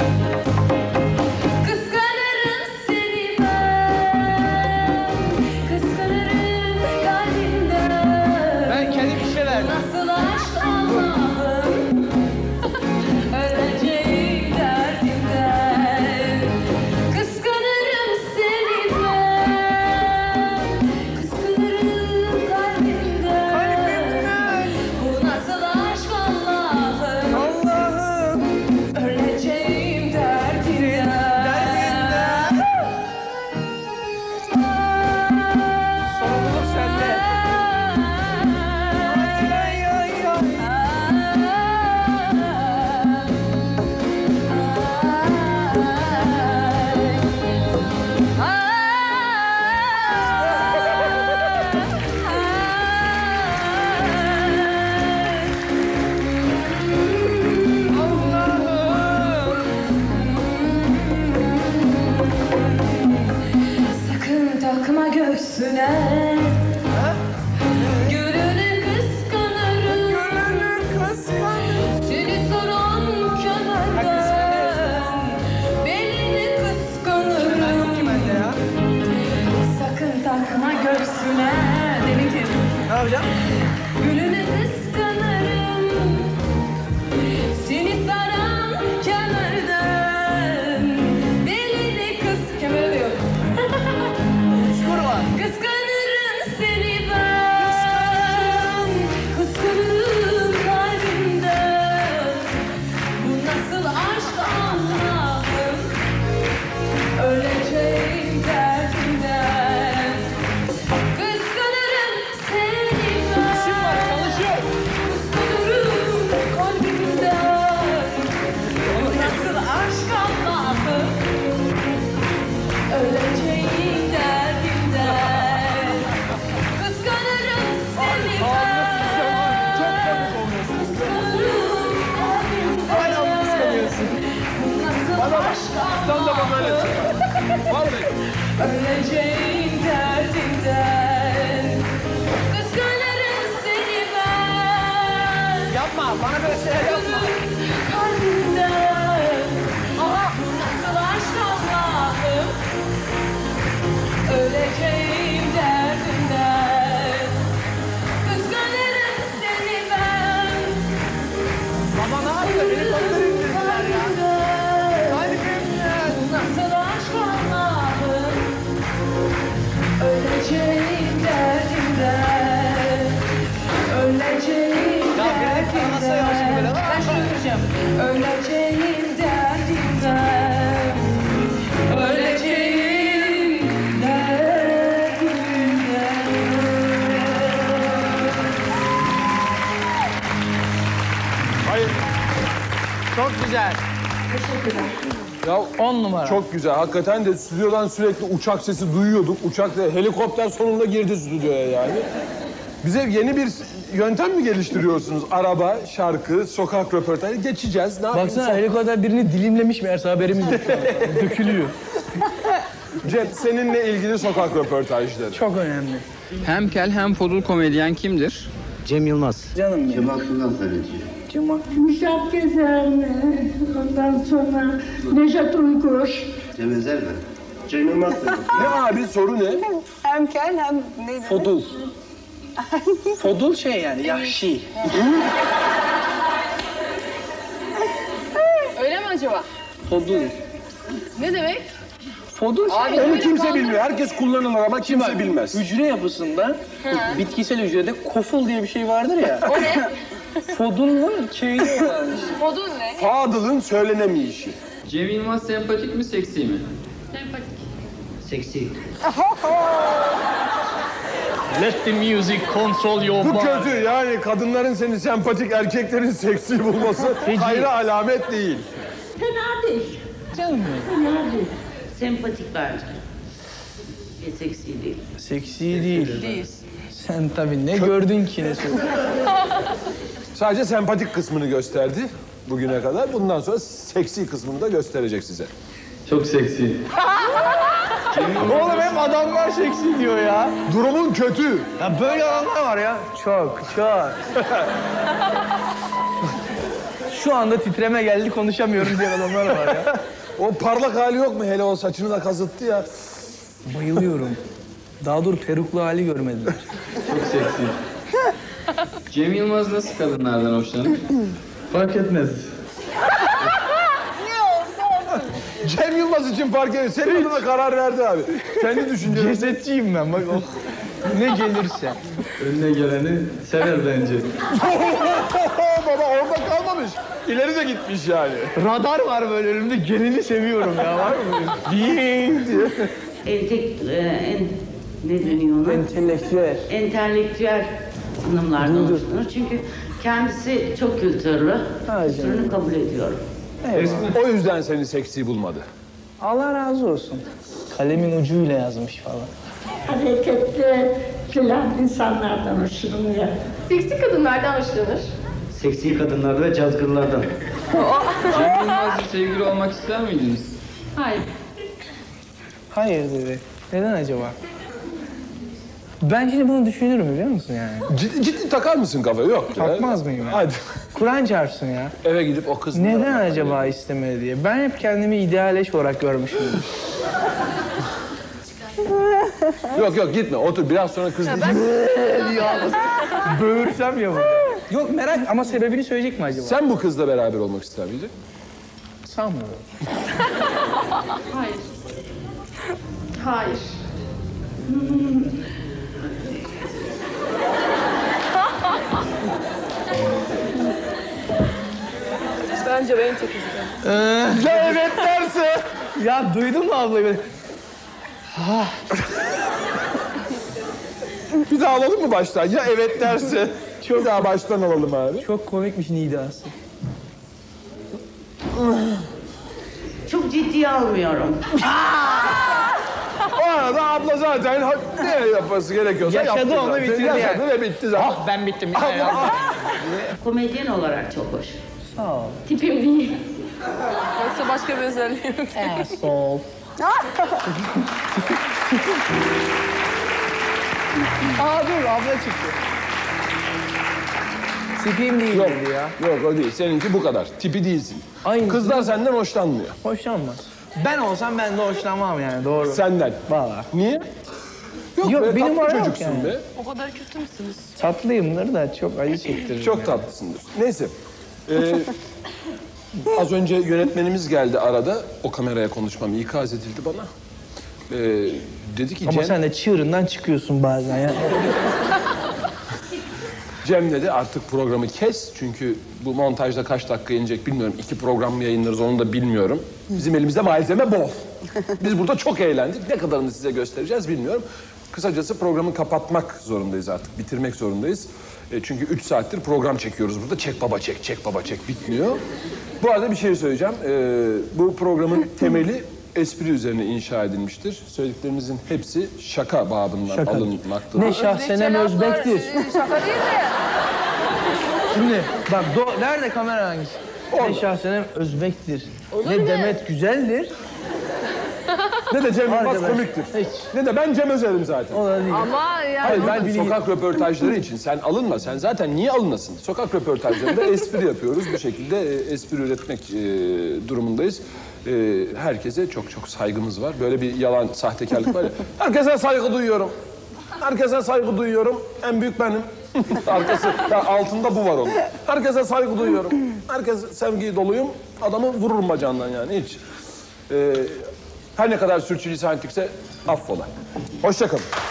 Speaker 4: Kıskanırım seni ben, kıskanırım kalbimden.
Speaker 1: Ben kendim bir şey verdim.
Speaker 4: Nasıl aşk Allah'ım, öleceğim derdimden. Kıskanırım seni ben, kıskanırım kalbimden. Bu nasıl aşk Allah'ım,
Speaker 1: Allah'ım.
Speaker 4: öleceğim derdimden.
Speaker 1: Sorumluluk sende. Ay, ay, ay.
Speaker 4: Sakın takma göğsüne, gülünü kıskanırım. Seni soran kenardan, belini kıskanırım. Sakın takma göğsüne, demek ki
Speaker 1: Ne yapacağım?
Speaker 4: gülünü kıskanırım. Seni saran kenardan, belini kemere diyor. Kıskanırım seni ben, kıskanırım kalbimden. Bu nasıl aşk Allah'ım, öleceğim derdimden. Kıskanırım seni ben, kıskanırım kalbimden. Bu nasıl aşk Allah'ım, öleceğim derdimden. Kıskanırım seni ben, kıskanırım kalbimden. Bu nasıl aşk Allah'ım, öleceğim derdimden. Kıskanırım seni ben.
Speaker 1: Yapma, bana böyle şeyler yapma.
Speaker 4: Kalbimden. Aha, bu nasıl aşk Allah'ım, öleceğim derdimden. Kıskanırım seni ben.
Speaker 1: Baba ne yapıyor? Beni kolları indirdiler ya.
Speaker 4: Kalbimden.
Speaker 1: Kalbimden.
Speaker 4: Bu nasıl aşk Allah'ım, öleceğim derdimden. Öleceğim
Speaker 1: Ya beni kanasa yavaşım böyle.
Speaker 4: derdimden. Ben şunu göreceğim. Öleceğim derdimden. Öleceğim derdimden.
Speaker 2: Hayır.
Speaker 1: Çok güzel.
Speaker 2: Ya
Speaker 1: 10 numara.
Speaker 2: çok güzel. Hakikaten de stüdyodan sürekli uçak sesi duyuyorduk. Uçak da helikopter sonunda girdi stüdyoya yani. Bize yeni bir yöntem mi geliştiriyorsunuz? Araba, şarkı, sokak röportajı geçeceğiz. Ne yapayım?
Speaker 1: Baksana helikopter birini dilimlemiş meğerse haberimiz yok. Dökülüyor.
Speaker 2: Cem, seninle ilgili sokak röportajları.
Speaker 1: Çok önemli.
Speaker 9: Hem kel hem fodul komedyen kimdir?
Speaker 6: Cem Yılmaz.
Speaker 1: Canım benim.
Speaker 10: Kemal Sunal söyletiyor.
Speaker 5: Müşak Gezer mi? Ondan sonra Nejat Uygur.
Speaker 10: Cem Özer mi? Cem Yılmaz söyletiyor.
Speaker 2: Ne abi, soru ne?
Speaker 3: Hem kel hem neydi?
Speaker 1: Fodul. Fodul şey yani, yahşi.
Speaker 4: Öyle mi acaba?
Speaker 1: Fodul.
Speaker 4: Ne demek?
Speaker 1: Fodul şey.
Speaker 2: Onu kimse bilmiyor. Herkes kullanılır ama kimse bilmez.
Speaker 1: Hücre yapısında, bitkisel hücrede koful diye bir şey vardır ya.
Speaker 4: O ne?
Speaker 1: Fodul'un köyü varmış.
Speaker 4: Fodul ne?
Speaker 2: Fadıl'ın söylenemeyişi.
Speaker 9: Cem Yılmaz sempatik mi seksi mi?
Speaker 6: Seksi.
Speaker 1: Let the music control your
Speaker 2: Bu
Speaker 1: body.
Speaker 2: kötü yani, kadınların seni sempatik, erkeklerin seksi bulması hayra alamet değil.
Speaker 5: Fena değil.
Speaker 1: Canım benim.
Speaker 5: Fena değil.
Speaker 11: Sempatik bence. Seksi değil.
Speaker 1: Seksi değil. Sen tabii ne gördün ki ne söyledin?
Speaker 2: Sadece sempatik kısmını gösterdi bugüne kadar. Bundan sonra seksi kısmını da gösterecek size.
Speaker 9: Çok seksi.
Speaker 1: Oğlum hep adamlar seksi diyor ya.
Speaker 2: Durumun kötü.
Speaker 1: Ya böyle adamlar var ya. Çok. Şu anda titreme geldi, konuşamıyorum diye adamlar var ya.
Speaker 2: O parlak hali yok mu? Hele o saçını da kazıttı ya.
Speaker 1: Bayılıyorum. Daha dur peruklu hali görmediler.
Speaker 9: Çok seksi. Cem Yılmaz nasıl kadınlardan hoşlanır?
Speaker 1: Fark etmez.
Speaker 2: Cem Yılmaz için fark ediyor. Senin adına karar verdi abi. Kendi düşüncesi.
Speaker 1: Cesetçiyim ben bak oh. Ne gelirse.
Speaker 9: Önüne geleni sever bence.
Speaker 2: Baba orada kalmamış. İleri de gitmiş yani.
Speaker 1: Radar var böyle önümde, geleni seviyorum ya, var mı? Ding diye.
Speaker 11: Ne deniyor ona?
Speaker 1: Entelektüel.
Speaker 11: Entelektüel hanımlardan hoşlanır. Çünkü kendisi çok kültürlü. Kültürünü kabul ediyorum.
Speaker 1: Evet.
Speaker 2: O yüzden seni seksi bulmadı.
Speaker 1: Allah razı olsun. Kalemin ucuyla yazmış falan.
Speaker 5: Hareketli filan insanlardan hoşlanıyor.
Speaker 4: Seksi kadınlardan hoşlanır.
Speaker 6: Seksi kadınlar ve cazgırlardan.
Speaker 9: Cem Yılmaz'la sevgili olmak ister miydiniz?
Speaker 11: Hayır.
Speaker 1: Hayır dedi. Neden acaba? Ben şimdi bunu düşünürüm biliyor musun yani?
Speaker 2: Ciddi takar mısın kafayı? Yok ya.
Speaker 1: Takmaz mıyım ya?
Speaker 2: Hadi.
Speaker 1: Kur'an çarpsın ya.
Speaker 2: Eve gidip o kız...
Speaker 1: Neden acaba istemedi diye. Ben hep kendimi ideal eş olarak görmüşüm.
Speaker 2: Yok gitme otur. Biraz sonra kız diyecek.
Speaker 1: Böğürsem ya burada. Yok merak ama sebebini söyleyecek mi acaba?
Speaker 2: Sen bu kızla beraber olmak ister miydin?
Speaker 1: Sanmıyorum.
Speaker 11: Hayır.
Speaker 5: Hayır.
Speaker 4: Bence ben çok üzüldüm.
Speaker 1: Ya evet derse. Ya duydun mu ablayı böyle?
Speaker 2: Bir daha alalım mı baştan? Ya evet derse. Bir daha baştan alalım abi.
Speaker 1: Çok komikmiş nidası.
Speaker 11: Çok ciddiye almıyorum.
Speaker 2: O arada abla zaten ne yapması gerekiyorsa
Speaker 1: Yaşadı
Speaker 2: yaptı
Speaker 1: onu,
Speaker 2: zaten.
Speaker 1: bitirdi
Speaker 2: Yaşadı
Speaker 1: yani.
Speaker 2: ve bitti zaten.
Speaker 1: Ben bittim.
Speaker 11: Komedyen olarak çok hoş.
Speaker 1: Sağ ol.
Speaker 5: Tipim değil.
Speaker 4: Yoksa başka bir özelliği yok.
Speaker 1: Sol. Aa dur abla çıktı. Tipim değil dedi ya.
Speaker 2: Yok o değil. Seninki bu kadar. Tipi değilsin.
Speaker 1: Aynı.
Speaker 2: Kızlar senden hoşlanmıyor.
Speaker 1: Hoşlanmaz. Ben olsam ben de hoşlanmam yani doğru.
Speaker 2: Senden.
Speaker 1: Vallahi.
Speaker 2: Niye?
Speaker 1: Yok,
Speaker 2: be,
Speaker 1: benim
Speaker 2: tatlı
Speaker 1: var yok
Speaker 2: çocuksun
Speaker 1: yani.
Speaker 2: be.
Speaker 4: O kadar kötü müsünüz?
Speaker 1: Tatlıyımdır da çok acı çektiririm.
Speaker 2: Çok
Speaker 1: yani.
Speaker 2: tatlısındır. Neyse. Az önce yönetmenimiz geldi arada. O kameraya konuşmam ikaz edildi bana. Dedi ki
Speaker 1: Ama sen de çığırından çıkıyorsun bazen ya.
Speaker 2: Cem dedi artık programı kes. Çünkü bu montajda kaç dakika inecek bilmiyorum. 2 program mı yayınlarız onu da bilmiyorum. Bizim elimizde malzeme bol. Biz burada çok eğlendik. Ne kadarını size göstereceğiz bilmiyorum. Kısacası programı kapatmak zorundayız artık. Bitirmek zorundayız. Çünkü 3 saattir program çekiyoruz burada. Çek baba çek, çek baba çek bitmiyor. Bu arada bir şey söyleyeceğim. Bu programın temeli espri üzerine inşa edilmiştir. Söylediklerimizin hepsi şaka babından
Speaker 1: Şaka.
Speaker 2: alınmaktadır.
Speaker 1: Ne Şahsenem Özbek'tir.
Speaker 4: Şaka değil de.
Speaker 1: Şimdi bak nerede kamera hangisi? Ne Şahsenem Özbek'tir. Ne Demet Güzel'dir.
Speaker 2: Ne de Cem Yılmaz
Speaker 1: Arkadaş,
Speaker 2: komiktir.
Speaker 1: hiç.
Speaker 2: Ne de ben Cem Özel'im zaten.
Speaker 1: O da değil.
Speaker 4: Ama yani
Speaker 2: Hayır, ben sokak röportajları için sen alınma. Sen zaten niye alınasın? Sokak röportajlarında espri yapıyoruz. Bu şekilde espri üretmek durumundayız. Herkese çok çok saygımız var. Böyle bir yalan, sahtekarlık var ya. Herkese saygı duyuyorum. Herkese saygı duyuyorum. En büyük benim. Arkası, altında bu var onun. Herkese saygı duyuyorum. Herkese sevgi doluyum. Adamı vururum bacağından yani hiç. Her ne kadar sürçülisan ettikse affola. Hoşça kalın.